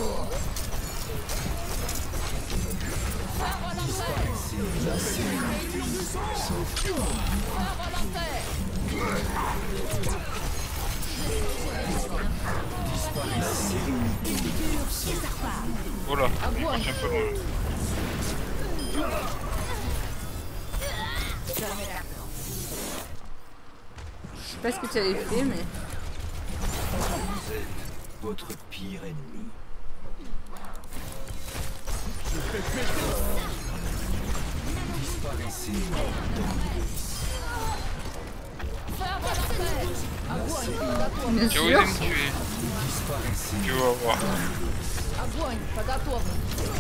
Disparaissez. La sérénité s'offre à vous. La sérénité s'offre à vous. Oh là, je suis un peu loin. Je sais pas ce que tu avais fait, mais... Vous êtes votre pire ennemi. Disparaissez dans l'iris. Bien Tu as osé sûr. me tuer. Disparaissez. Tu vas voir. Огонь по готовности.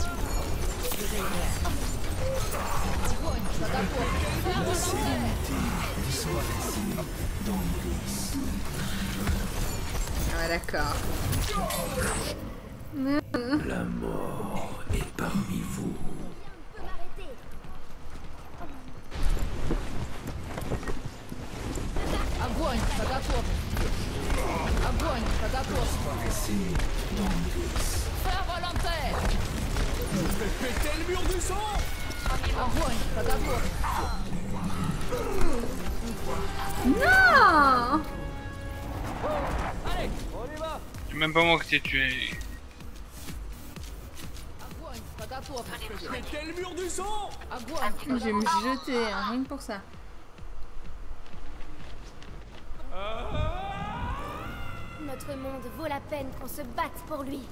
Огонь по готовности. La sérénité disparaissez dans l'iris. Ah, d'accord. La mort est parmi vous. Огонь по готовности. Огонь по готовности. Disparaissez dans l'iris. Feu volontaire. Je vais péter le mur du sang. Огонь по готовности. Non! C'est même pas moi qui t'ai tué. Огонь по готовности. Péter le mur du sang. Огонь Je vais me jeter, hein, rien que pour ça. Notre monde vaut la peine qu'on se batte pour lui.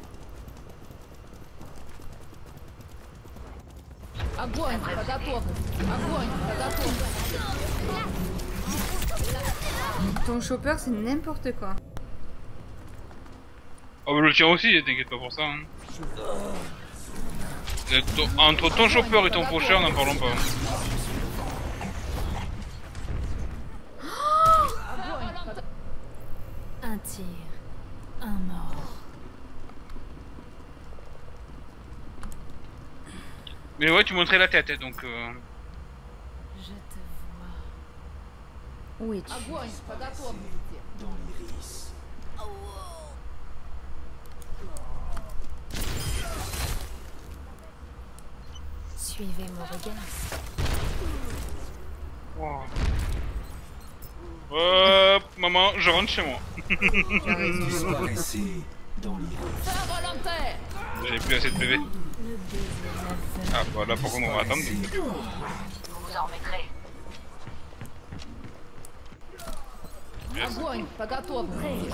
Огонь по готовности. Огонь по готовности. Ton chopper, c'est n'importe quoi. Oh, mais le tien aussi, t'inquiète pas pour ça. Hein. Euh, ton- Entre ton chopper et ton faucheur, n'en parlons pas. Un tir, un mort. Mais ouais, tu montrais la tête, donc... Euh... Je te vois. Où es-tu? Огонь по готовности. Dans l'iris. Suivez mon regard. Wow. Hop, maman, je rentre chez moi. Disparaissez dans l'iris. Feu volontaire. J'avais plus assez de P V. Ah bah là par contre on va attendre. Vous vous en remettrez. Огонь, по готовности.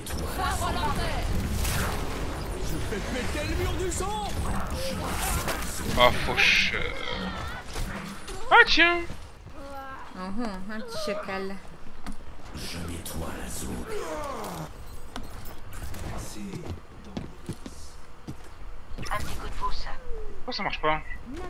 Je fais péter le mur du sang. Ah fauche. Ah tiens. Oh, oh, un petit chacal. Je nettoie la zone. Un petit coup de pouce. Pourquoi ça marche pas?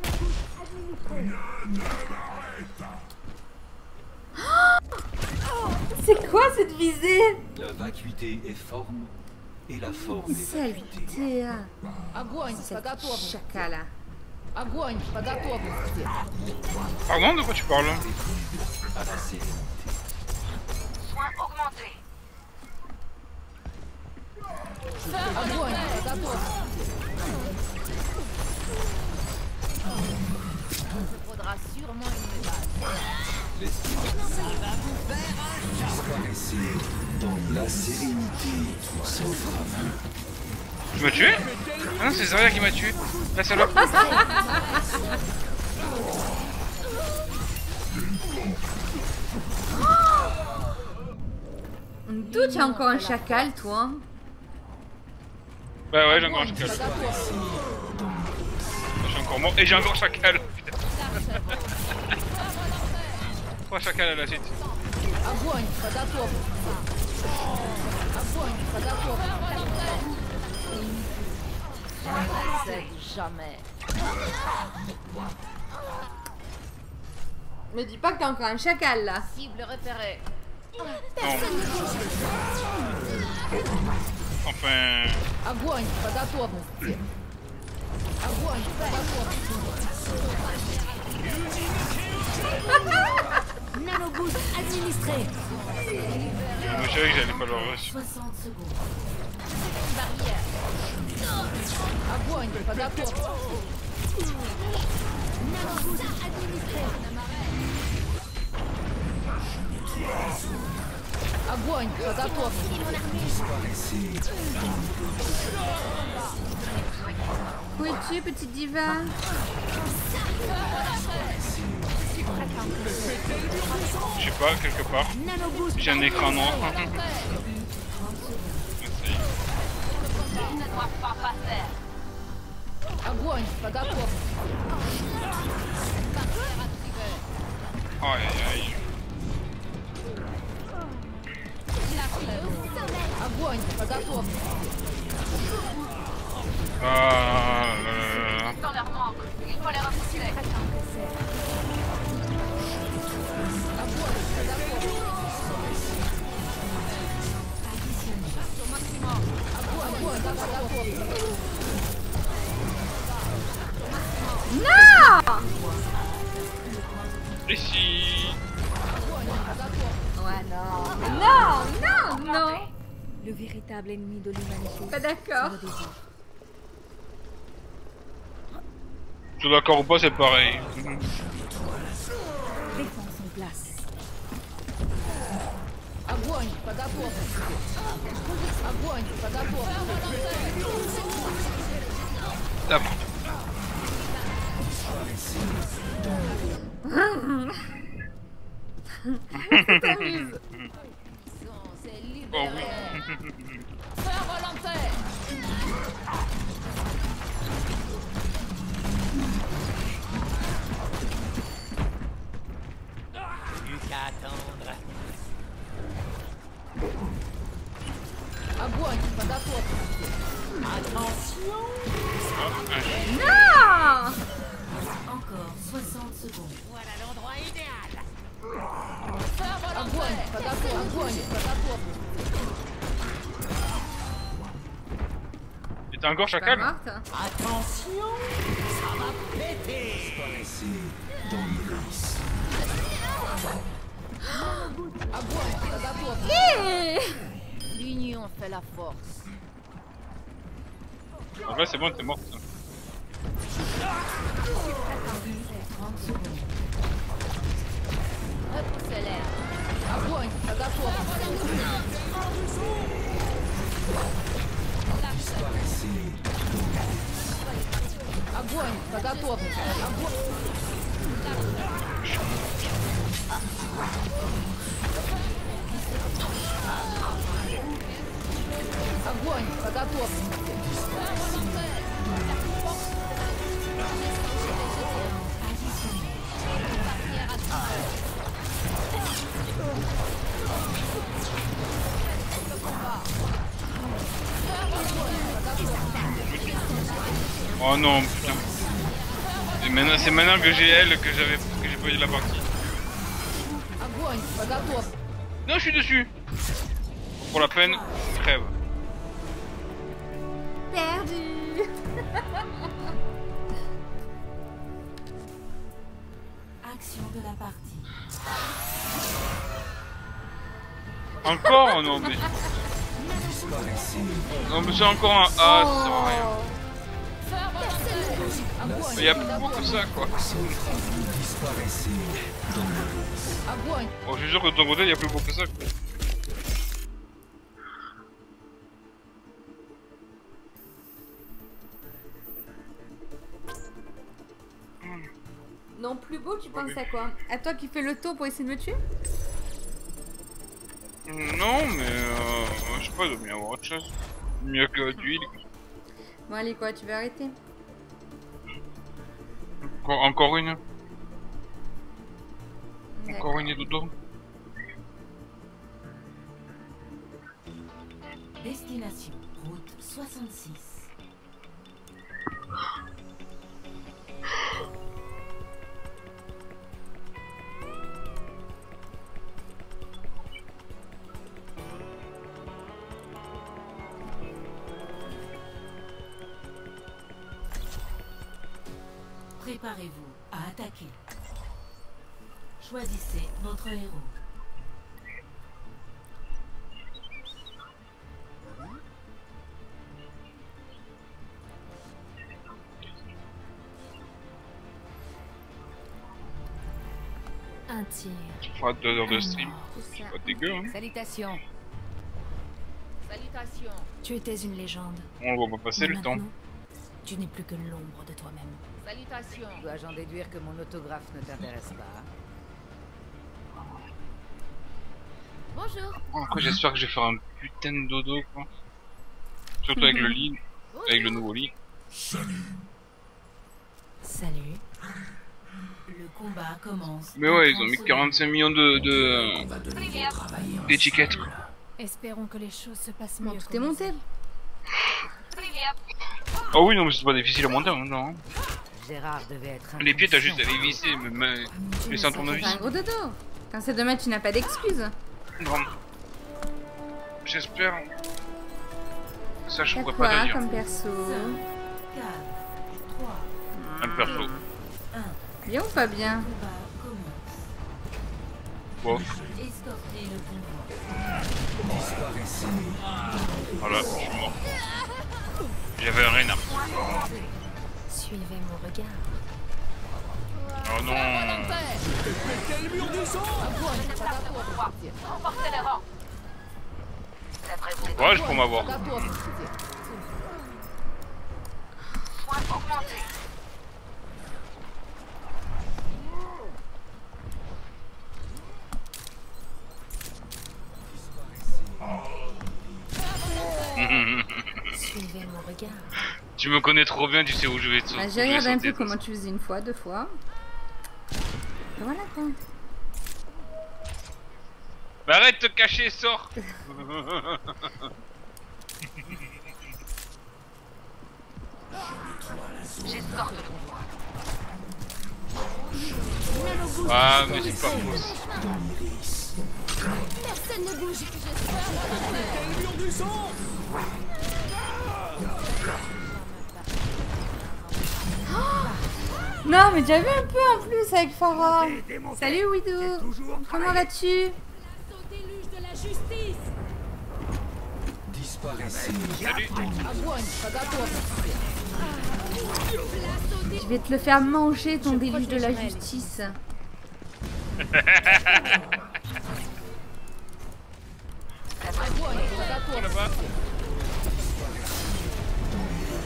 C'est quoi cette visée? La vacuité est forme et la forme est vacuité. Saleté. Огонь, по Cette готовности. chacal. Огонь, по готовности. Pardon, de quoi tu parles? À la sérénité. Soins augmentés. Огонь, по готовности. Il faudra sûrement une médaille. Disparaissez dans la sérénité, s'offre à vous. Tu m'as tué? Ah non, c'est Zarya qui m'a tué. La salope. D'où tu as encore un chacal, toi? Bah ouais, j'ai encore un chacal. Je suis encore mort. Et j'ai encore un chacal. Putain. Trois chacals à la suite. Огонь, по готовности. Огонь, по готовности. C'est jamais. Me dis pas que t'as encore un chacal là. Cible repérée. Enfin. Огонь, по готовности. Огонь, по готовности. Nanoboost administré. Je me savais que j'allais pas le reçu. soixante secondes. Barrière. Огонь, по готовности. Nanoboost administré. Огонь, по готовности. Où es-tu, petite diva? Je sais pas, quelque part. J'ai un écran noir. Ils ne doivent pas passer. Огонь, по готовности. Aïe aïe aïe. Огонь, по готовности. Ah là là là. Dans leur manque. Il faut les repousser. Non! Ici. Ouais, non. Non, non, non. Le véritable ennemi de l'humanité. Pas d'accord. Je suis d'accord ou pas, c'est pareil. Défense en place. Огонь, по готовности. Огонь, по готовности. Tape. T'amuses. Oh oui. Feu volontaire. Plus qu'à attendre. Огонь, по готовности. Attention. Non! Encore soixante secondes. Voilà l'endroit idéal. Огонь, по готовности. Огонь, по готовности. Et t'as encore chacal? Attention, ça va péter. Disparaissez dans l'hélice. Огонь, по готовности. L'union fait la force. En vrai, c'est bon, t'es morte. trente secondes. Repoussez l'air. Огонь, по готовности. Disparaissez dans l'hélice. Огонь по готовности. Огонь по готовности. Oh non, putain. C'est maintenant, c'est maintenant que j'ai elle que j'avais que j'ai pas eu la partie. Non, je suis dessus. Pour la peine, crève. Perdu. Action de la partie. Encore? Non mais... Non mais c'est encore un A, ça sert à rien. Il y a plus beau que ça quoi. Oh, je suis sûr que de ton côté il y a plus beau que ça quoi. Non, plus beau, tu penses à quoi? À toi qui fais le tour pour essayer de me tuer? Non, mais euh, je sais pas, il doit bien y avoir autre chose. Mieux que d'huile. Bon, allez, quoi, tu veux arrêter? Encore, encore une. Encore une et dodo. Destination, route soixante-six. Préparez-vous à attaquer. Choisissez votre héros. Un tir. Tu feras deux heures de stream. C'est pas dégueu, hein. Salutations. Salutations. Tu étais une légende. On le voit pas passer le temps. Tu n'es plus que l'ombre de toi-même. Salutations. Dois-je en déduire que mon autographe ne t'intéresse pas? Bonjour. Après j'espère que je vais faire un putain de dodo quoi. Surtout avec le lit. Avec le nouveau lit. Salut. Salut. Le combat commence. Mais ouais, ils ont mis quarante-cinq millions de... de... d'étiquettes quoi. Espérons que les choses se passent mieux. Bon, tout est monté. Oh oui, non mais c'est pas difficile à monter en même temps. Hein. Gérard devait être un Les pieds t'as juste à les visser, mais, mais... laisser un tournevis. C'est un gros dodo. Quand c'est dommage, tu n'as pas d'excuses. Non. J'espère. Ça je T'as pourrais quoi pas te dire. comme perso? Un perso. Bien ou pas bien? Bon. Escortez le convoi. Voilà, je suis mort. J'avais un renard. Suivez mon regard. Oh non. Ouais, je peux m'avoir. Suivez mon regard. Tu me connais trop bien, tu sais où je vais te Bah, j'ai regardé un peu comment tu faisais une fois, deux fois. Et voilà quoi. Bah arrête de te cacher, sors. J'escorte le convoi. Ah mais c'est pas faux. Personne ne bouge. Non, mais déjà vu un peu en plus avec Farah. Salut Widow. Comment vas-tu? Disparaissez. Salut. Je vais te le faire manger ton déluge de la justice.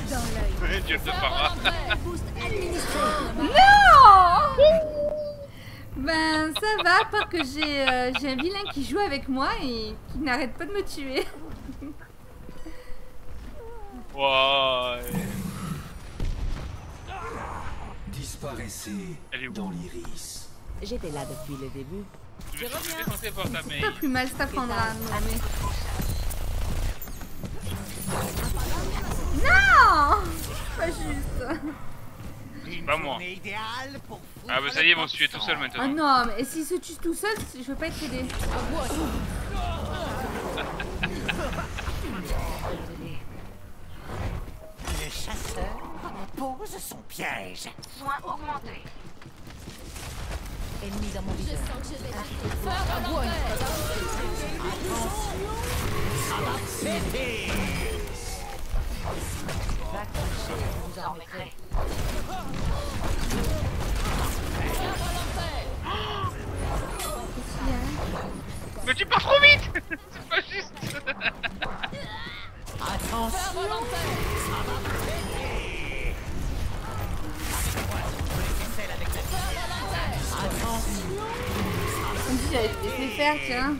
Dieu de para. Non. Ben ça va, pas que j'ai euh, j'ai un vilain qui joue avec moi et qui n'arrête pas de me tuer. Ouais. Disparaissez dans l'iris. J'étais là depuis le début. Je vais te défoncer par ta main. Pas plus mal, ça prendra. Non, mais... non, pas juste. C'est pas moi. Ah bah ça y est, ils vont se tuer tout seuls maintenant. Ah non, mais s'ils se tuent tout seuls, je veux pas être aidé. Le chasseur pose son piège. Soin augmenté. Ennemi dans mon viseur. Ça va péter. Vous en mettrez. Mais tu pars trop vite. C'est pas juste. Attention, ça va péter. Attention. Comme si j'avais laissé faire, tiens.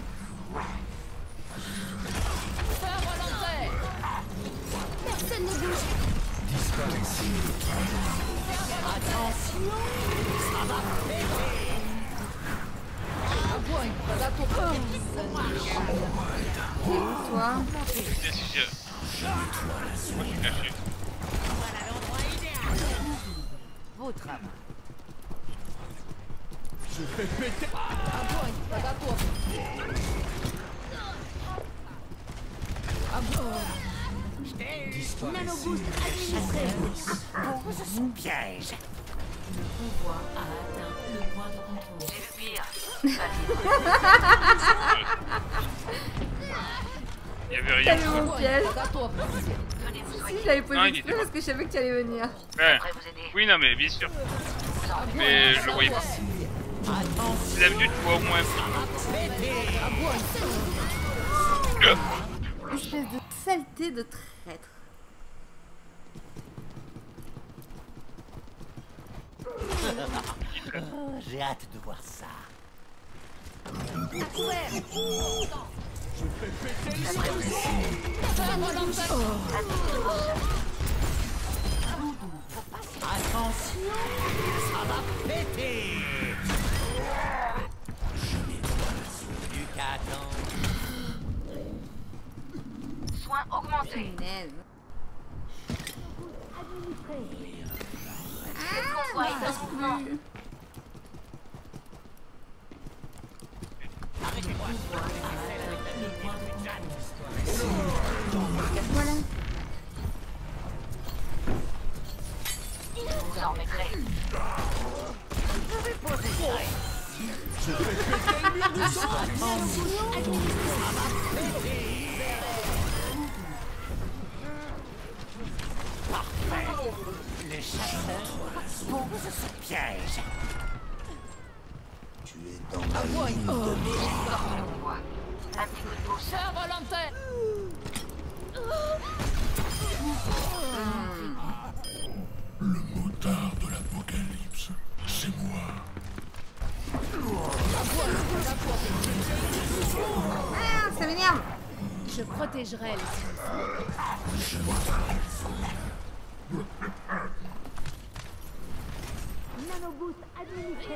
Personne ne bouge. Disparaissez. Attention, ça va péter. Toi. Bien sûr. Moi je suis caché. Voilà l'endroit idéal. Beau travail. Je fais péter. Nanoboost administré. Pose son piège. Le convoi a atteint le point de contrôle. J'ai vu pire. Il y avait rien. T'as eu mon piège. Venez vous Si, soigner. je l'avais Non, posé il exprès était parce que je savais que tu allais venir. Ouais. Après vous aider. Oui, non, mais bien sûr. Vous en mettrez. Mais je le voyais pas. Si d'habitude, tu vois au moins un petit. Espèce de saleté de traître. Oh, j'ai hâte de voir ça. Attention, ça va péter. Plus qu'à attendre. Soin augmenté. Punaise. Le convoi est en mouvement. Voilà. Vous en mettrez. Je fais péter le mur du sang. Parfait. Le chasseur pose son piège. Tu es dans ma ligne de mire. Un petit coup de pouce. Le motard de l'apocalypse, c'est moi. Ah, ça m'énerve. Je protégerai les Nanoboost administré.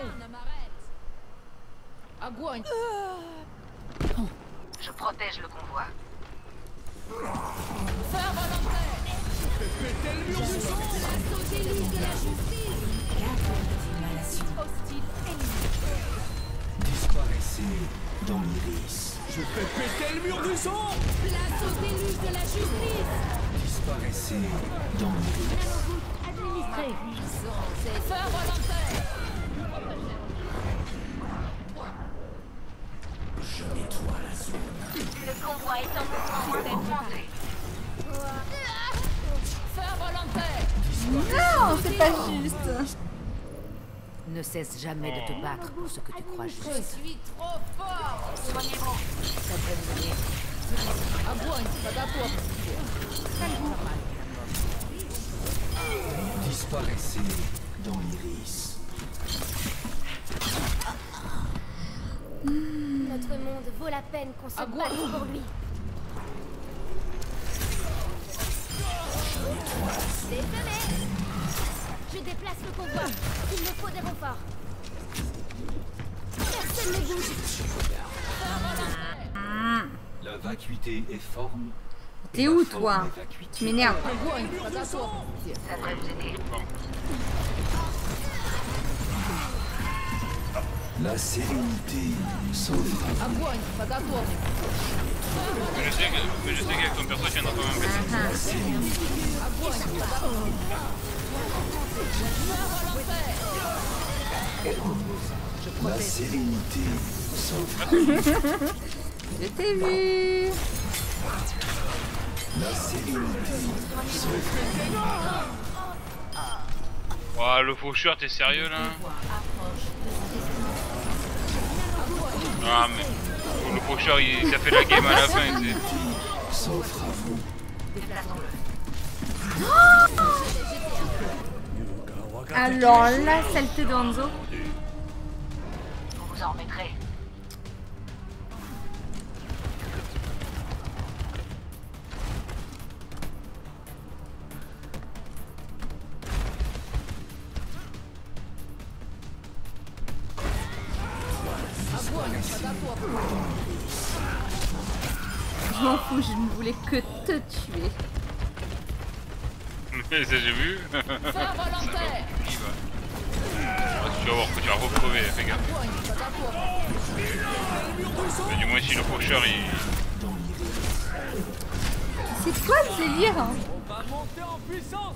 Огонь! Je protège le convoi. Faire volontaire! Péter le mur du sang. L'assaut d'élite de la justice. Hostile ennemi! Disparaissez dans l'iris. Je fais péter le mur du sang. L'assaut d'élite de la justice. Disparaissez dans l'iris. Nanoboost administré. Faire volontaire! Je nettoie la zone. Le convoi est en mouvement augmenté. Faire volontaire! Non, c'est pas juste. Ne cesse jamais de te battre pour ce que tu crois juste. Je suis trop fort! Soignez-vous. Ça devrait vous aider. Огонь! Подготовьте! Disparaissez dans l'iris. Notre monde vaut la peine qu'on se batte pour lui. Désolé. Je déplace le convoi. Il me faut des renforts. Personne ne bouge. La vacuité est forme. T'es où toi? Tu m'énerves. La sérénité s'offre. Mais je sais que, mais je sais qu'avec ton perso, tu viendras quand même baisser. La sérénité s'offre. Je t'ai vu. La sérénité s'offre. Oh, le faucheur, t'es sérieux là? Ah mais le faucheur il, il a fait la game à la fin, tu sais. S'offre à vous. Alors la saleté de Hanzo. Vous vous en remettrez. Je m'en fous, je ne voulais que te tuer. Mais ça j'ai vu. Ça va, qui va. Ah, tu vas voir que tu vas recrever, fais gaffe. Mais du moins si le faucheur il... C'est quoi ce délire? On va monter en puissance.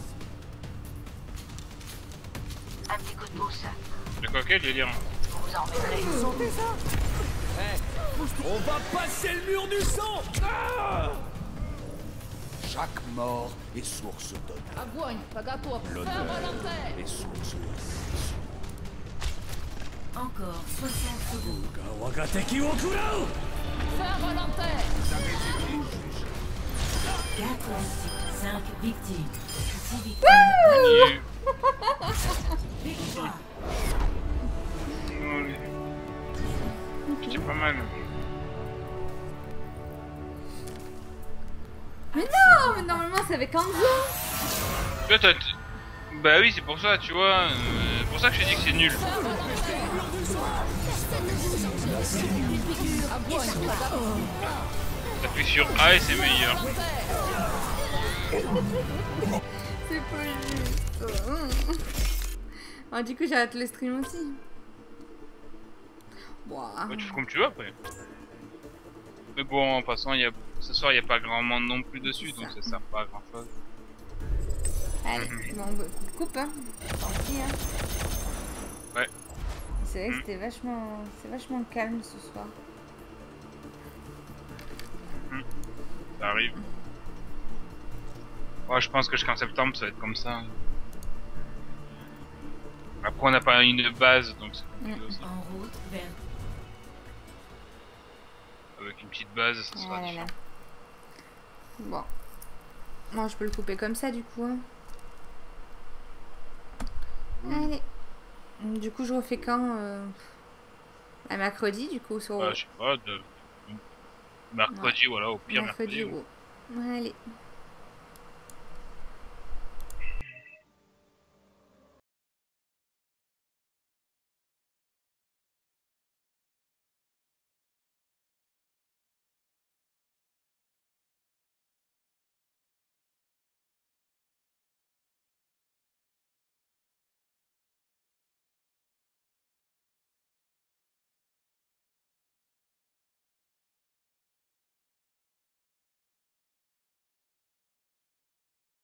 Un petit coup de pouce. De quoi quel délire? Vous vous en remettrez. Vous sentez ça? Hey, on va passer le mur du sang. Ah! Chaque mort est source d'honneur. L'honneur est source de... Encore soixante secondes. Wagateki wo kurao. quatre, cinq victimes. six victimes. Victoire. C'est pas mal. Mais non, mais normalement c'est avec Hanzo. Toi, t'as... Bah oui, c'est pour ça, tu vois. Euh, c'est pour ça que je t'ai dit que c'est nul. T'appuies sur A et c'est meilleur. C'est pas juste. Ah, du coup, j'arrête le stream aussi. Wow. Bah, tu fais comme tu veux après. Mais bon, en passant, y a... ce soir, il n'y a pas grand monde non plus dessus, donc ça sert pas à grand chose. Allez, bon, bah, coupe, hein. Tant pis, hein. Ouais. C'est vrai que c'était vachement... C'est vachement calme ce soir. Mmh. Ça arrive. Ouais, je pense que jusqu'en septembre, ça va être comme ça. Après, on n'a pas une base, donc c'est compliqué aussi. En route vers... Avec une petite base, ça sera Voilà. différent. Bon. Moi, je peux le couper comme ça, du coup. Hein. Mmh. Allez. Du coup, je refais quand euh... à mercredi, du coup, sur... Ouais, je sais pas, de... mercredi, ouais. Voilà, au pire mercredi. Mercredi, mercredi ouais. Allez.